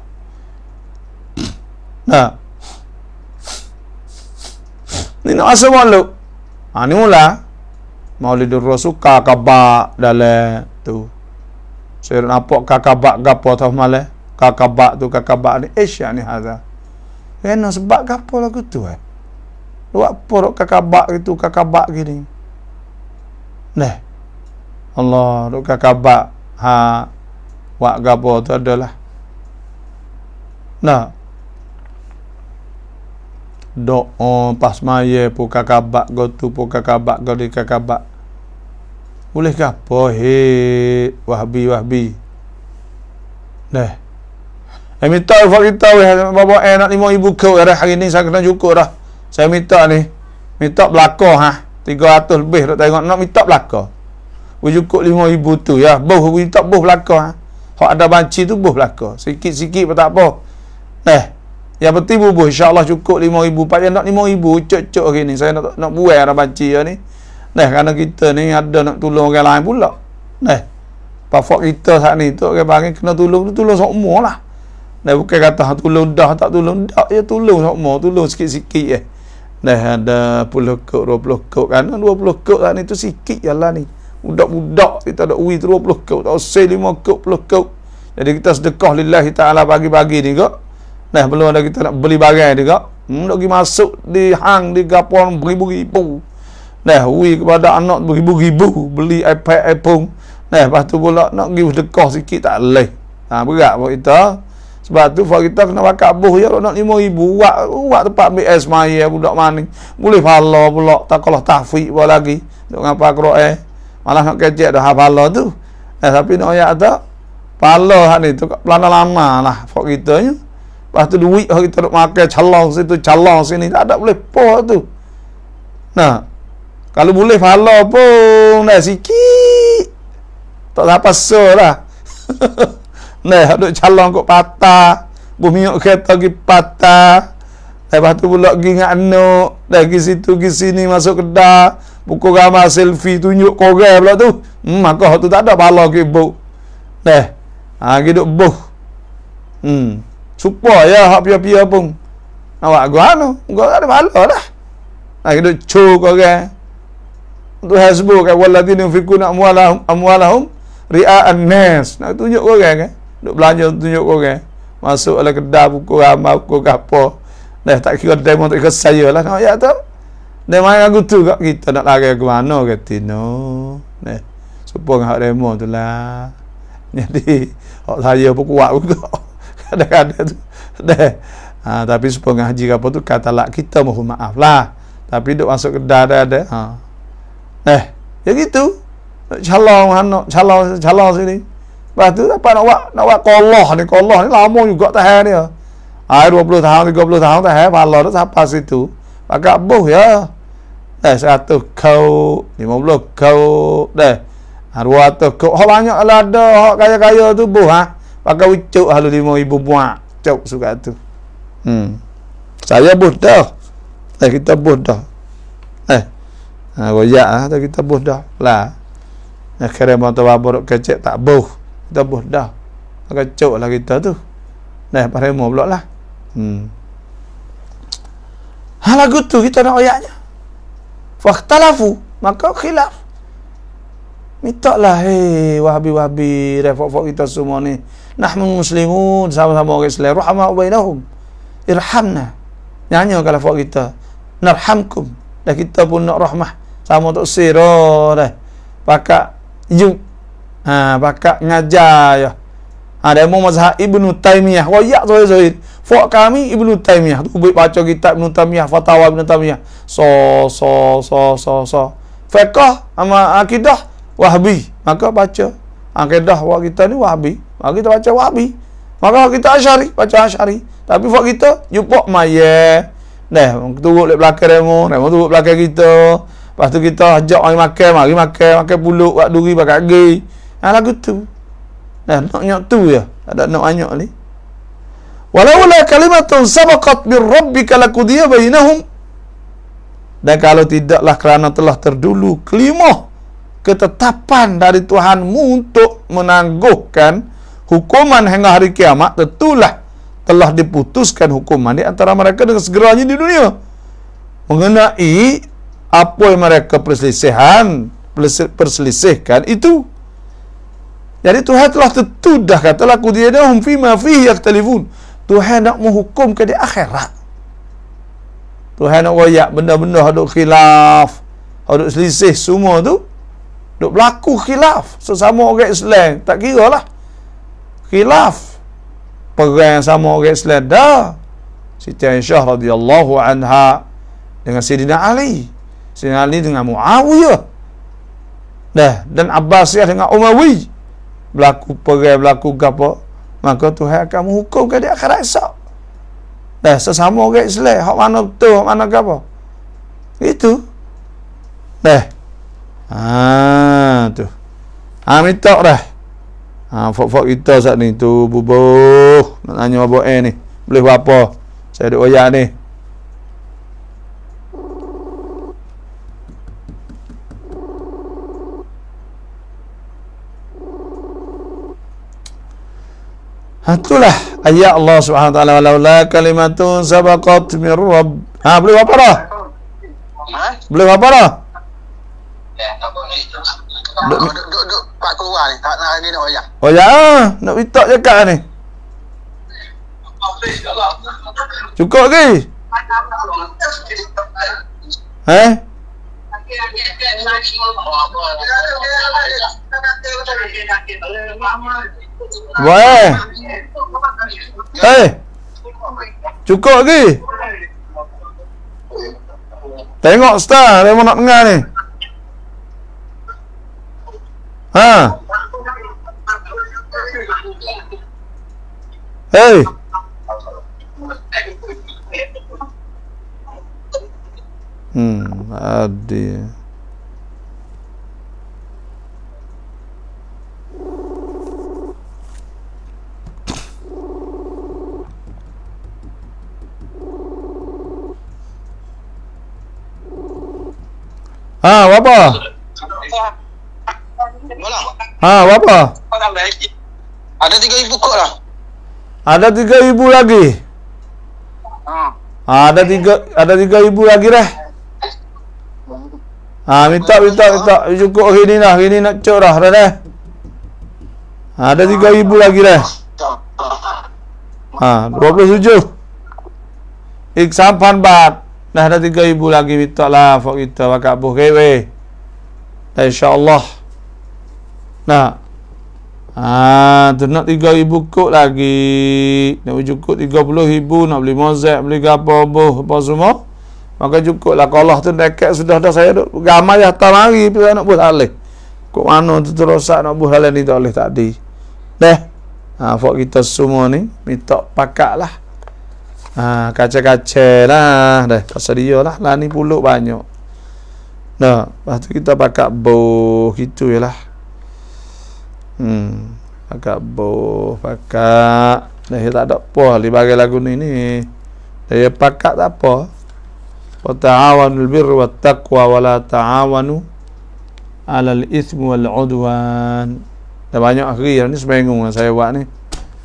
Ni nak asal malu. Ni mula Maulidur Rasul kakabak dalam tu. Saya nampak kakabak gapo tau malah. Kakabak tu kakabak ni Asia ni hadza. Kena sebab gapo lagu tu Buat apa dok kakabak itu kakabak gini. Allah dok kakabak wak gapo tu adalah. Dok pas maya pu kakabak go tu pu kakabak go di kakabak. Boleh ke apa wahbi minta kita bawa nak 5,000 ke hari ni saya kena cukup dah. Saya minta belakang 300 lebih tak tengok nak minta belakang. Cukup 5,000 tu ya. Minta belakang hak ada banci tu belakang. Sikit-sikit pun tak apa. Yang penting bubuh insya-Allah cukup 5,000. Pak nak 5,000 cocok hari ni. Saya nak buai ada banci ni. Kerana kita ni ada nak tolong orang lain pula. Pafak kita saat ni tu orang panggil kena tolong semua lah. Nah, bukan kata tolong dah tak tolong dak, ya tolong sama, tolong sikit-sikit Nah, ada 10 kok, 20 kok kan. 20 kok kan itu sikit jalan ni. Budak-budak kita ada duit 20 kok, tak usah 5 kok, 10 kok. Jadi kita sedekah lillahi ta'ala pagi-pagi ni kok. Nah, belum ada kita nak beli barang ni kok. Nak pergi masuk di hang, di gapon beribu-ribu. Nah, kepada anak beribu-ribu beli iPad, iPhone. Nah, lepas tu pula nak pergi sedekah sikit tak boleh. Berat buat kita. Sebab tu kita kena pakai buh ya, nak 5,000 buat tempat BS maya budak maning. Boleh pahala pula, tak kalah tahfiz pula lagi. Duk ngapa Quran. Malah nak kecek dah pahala tu. Tapi nak ayat tak pahala hak ni tu lama-lama lah fak kita nya. Lepas tu duit kita duk makan calong situ, calong sini tak ada boleh po tu. Nah, kalau boleh pahala pun dah sikit. Tak apa lah. Nah, duk calon kok patah. Bumi kereta pergi patah. Lepas tu pula pergi dengan anak. Dah pergi situ, pergi sini, masuk kedai. Buku gambar selfie, tunjuk korang pula tu. Maka tu tak ada pahala ke ibu. Dah. Pergi duk buh. Supaya hak pia-pia pun. Awak gua anu. Gua tak ada pahala dah. Pergi duk cu korang. Tu hasbu kan. Waladina fikuna amwalahum ria'an nas. Nak tunjuk korang kan. Duk belanja tunjuk korang. Masuk oleh kedai buku ramai buku apa. Dah tak kira demo tak kira saya lah. Nak ayat tu. Dia main aku tu kat kita nak lari ke mana kata no. Nah, supaya hak demo tu lah. Jadi hak saya pun kuat juga. Kadang-kadang tu. Dah. Tapi supaya ngaji apa tu kata lah kita mohon maaf lah. Tapi duk masuk kedai ada. Nah, ya gitu. Calon sini. Lepas tu dapat nak buat kolah ni lama juga tahan dia. 20 tahun, 30 tahun tahan pahala tu sampai situ. Pakai buh ya. 100 kau, 50 kau, 200 kau. Hak banyak lah ada, hak kaya-kaya tu buh pakai ucuk halu 5,000 buat. Cuk suka tu. Saya buh dah. Kita buh dah. Royak kita buh dah. Lah. Akhirnya mata bapa duk kecek tak buh. Kita buh dah. Kacau lah kita tu. Dah paremo pula lah. Lagu tu kita nak ayatnya. Fakhtalafu, maka khilaf. Minta lah wahabi-wahabi refok-fok kita semua ni. Nahnu muslimun, sama-sama orang Islam. Rahmah bainahum. Irhamna. Nyanyi kalau fok kita. Narhamkum. Dah kita pun nak rahmah. Sama tak sirah dah. Pakai yuk. Pakai ngajar ya. Ada mu mazhab Ibnu Taimiyah. Wayak Zahir. Fok kami Ibnu Taimiyah. Tu baca kitab Ibnu Taimiyah, fatwa Ibnu Taimiyah. Fiqh sama akidah Wahabi. Maka baca akidah wa kita ni Wahabi. Maka kita baca Wahabi. Maka kita Asy'ari, baca Asy'ari. Tapi fok kita jumpa maya. Dah, turut lek belakang remo turut belakang kita. Lepas tu kita ajak orang mari makan pulut, buat duri pakai gigi. Lagu tu. Nak nyok tu ya. Tak ada nak anyok ni. Walaula kalimatun sabaqat bir rabbika laqudiya bainahum. Dan kalau tidaklah kerana telah terdulu kalimah ketetapan dari Tuhanmu untuk menangguhkan hukuman hingga hari kiamat, tentulah telah diputuskan hukuman di antara mereka dengan segeranya di dunia mengenai apa yang mereka perselisihkan itu. Jadi Tuhan telah tentu dah katalah qudiyadahum fima fihi yaktalifun. Tuhan nak menghukum ke di akhirat. Tuhan nak royak benda-benda haduk khilaf, haduk selisih semua tu duk berlaku khilaf sesama orang Islam. Tak kira lah khilaf perang sama orang Islam dah. Siti Aisyah radhiyallahu anha dengan Sayyidina Ali, Sayyidina Ali dengan Muawiyah dan Abbasiyah dengan Umayyah berlaku perang, berlaku apa, maka Tuhan akan menghukum ke di akhirat esok. Sesama orang Islam, hak mana betul, hak mana apa. Itu. Tu. Minta dah. Fok kita saat ni tu bubuh. Nak tanya apa ni? Boleh buat apa? Saya duk oyak ni. Itulah ayat Allah Subhanahu wa taala, walaula kalimatun sabaqat min rabb. Boleh apa dah? Boleh apa dah? Duk pak keluar ni, tak nak lagi nak oyak. Oh ya, nak minta cakap ni. Cukup lagi? Boleh. Cukup lagi? Tengok star, dia mau nak dengar ni. Adi. Apa? Apa? Ada 3,000 kod lah. Ada 3,000 lagi. Ada 3,000 lagi dah. Minta cukup hari ni dah. Hari ni nak cok dah dah. Ada 3,000 lagi dah. 27. Iksampan bat. Dah ada 3,000 lagi, minta lah fak kita bakal buh kewe. InsyaAllah. Nah. Tu nak 3,000 kod lagi. Nak cukup 30,000, nak beli mozek, beli apa semua. Maka cukup lah. Kalau Allah tu dekat sudah dah, saya duk gamai atas mari, saya nak buh tak boleh. Kok mana tu terosak nak buh halal ni tak boleh tadi. Fak kita semua ni minta pakak lah. Kaca-kaca lah dah, pasal dia lah ni puluk banyak. Lepas tu kita pakai boh gitu je lah. Pakai boh, pakai dah tak ada apa di bagi lagu ni dia pakai tak apa. Wa ta'awanul birri wat taqwa wa la ta'awanu 'alal itsmi wal 'udwan. Dah banyak akhir ni seminggu saya buat ni.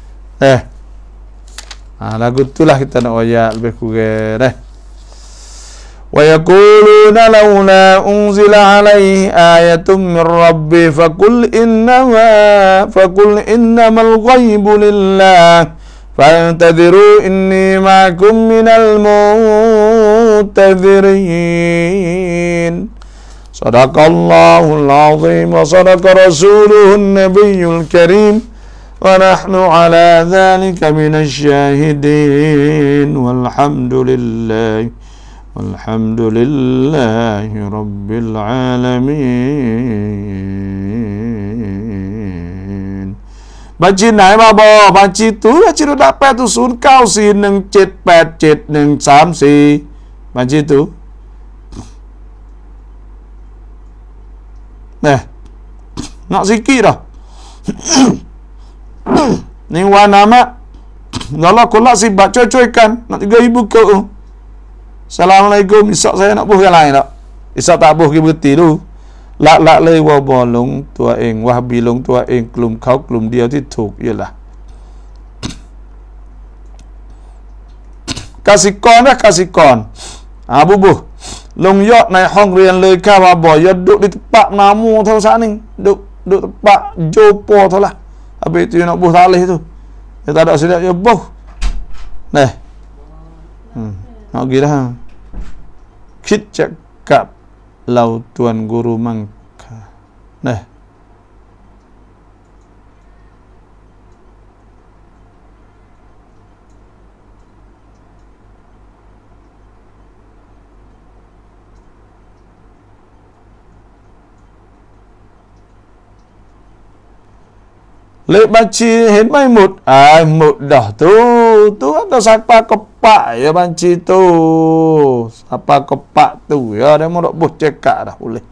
Lagu itulah kita nak ayat lebih kurang wa yaquluna laula unzila alaihi ayatun min rabbi faqul innamal ghaibu lillah fantadhiru inni ma'akum minal muntadhirin. Sadaqallahul azim wa sadaqa rasuluhun nabiyyul karim ونحن على ذلك من الشاهدين والحمد لله رب العالمين. Baca nai ma bo, baca tu dapat tu 09477134. Baca tu. Nak sikit dah. Ni warna mak. Kalau kolak sibak cuy-cuikan nak 3,000 ke. Assalamualaikum. Isak saya nak buh yang lain tak? Isak tak buh ke berhenti tu. Lak lei wa bolong tua eng wah bilong tua eng klum kau klum dia ที่ถูก ialah kasikon dah kasikon. Bubuh. Long yot naik ห้องเรียนเลยค่ะว่าบ่ยด duduk di tempat namu tau sat ni. Duduk tempat jopo tau lah. Habis tu nak buh talih tu. Dia tak ada sedap dia buh. Nak pergi dah. Kit cakap lau tuan guru mangka. Lek banci hen mai mut. Mut dah tu. Tu ada siapa kepak ya banci tu. Siapa kepak tu ya dia mau nak buh cekak dah boleh.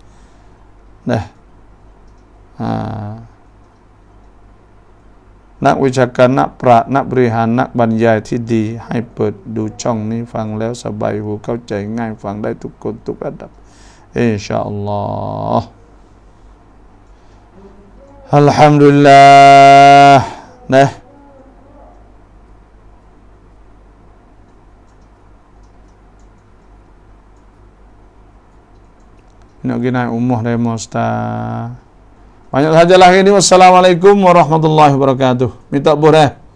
Nak วิชาการนักปราชญ์นักบริหารนักบรรยายที่ดีให้เปิดดูช่องนี้ฟังแล้วสบายหูเข้าใจง่ายฟังได้ทุกคนทุกระดับอินชาอัลลอฮ์Alhamdulillah. Nak pergi naik umrah dari Ustaz. Banyak sajalah ini. Wassalamualaikum warahmatullahi wabarakatuh. Minta boleh.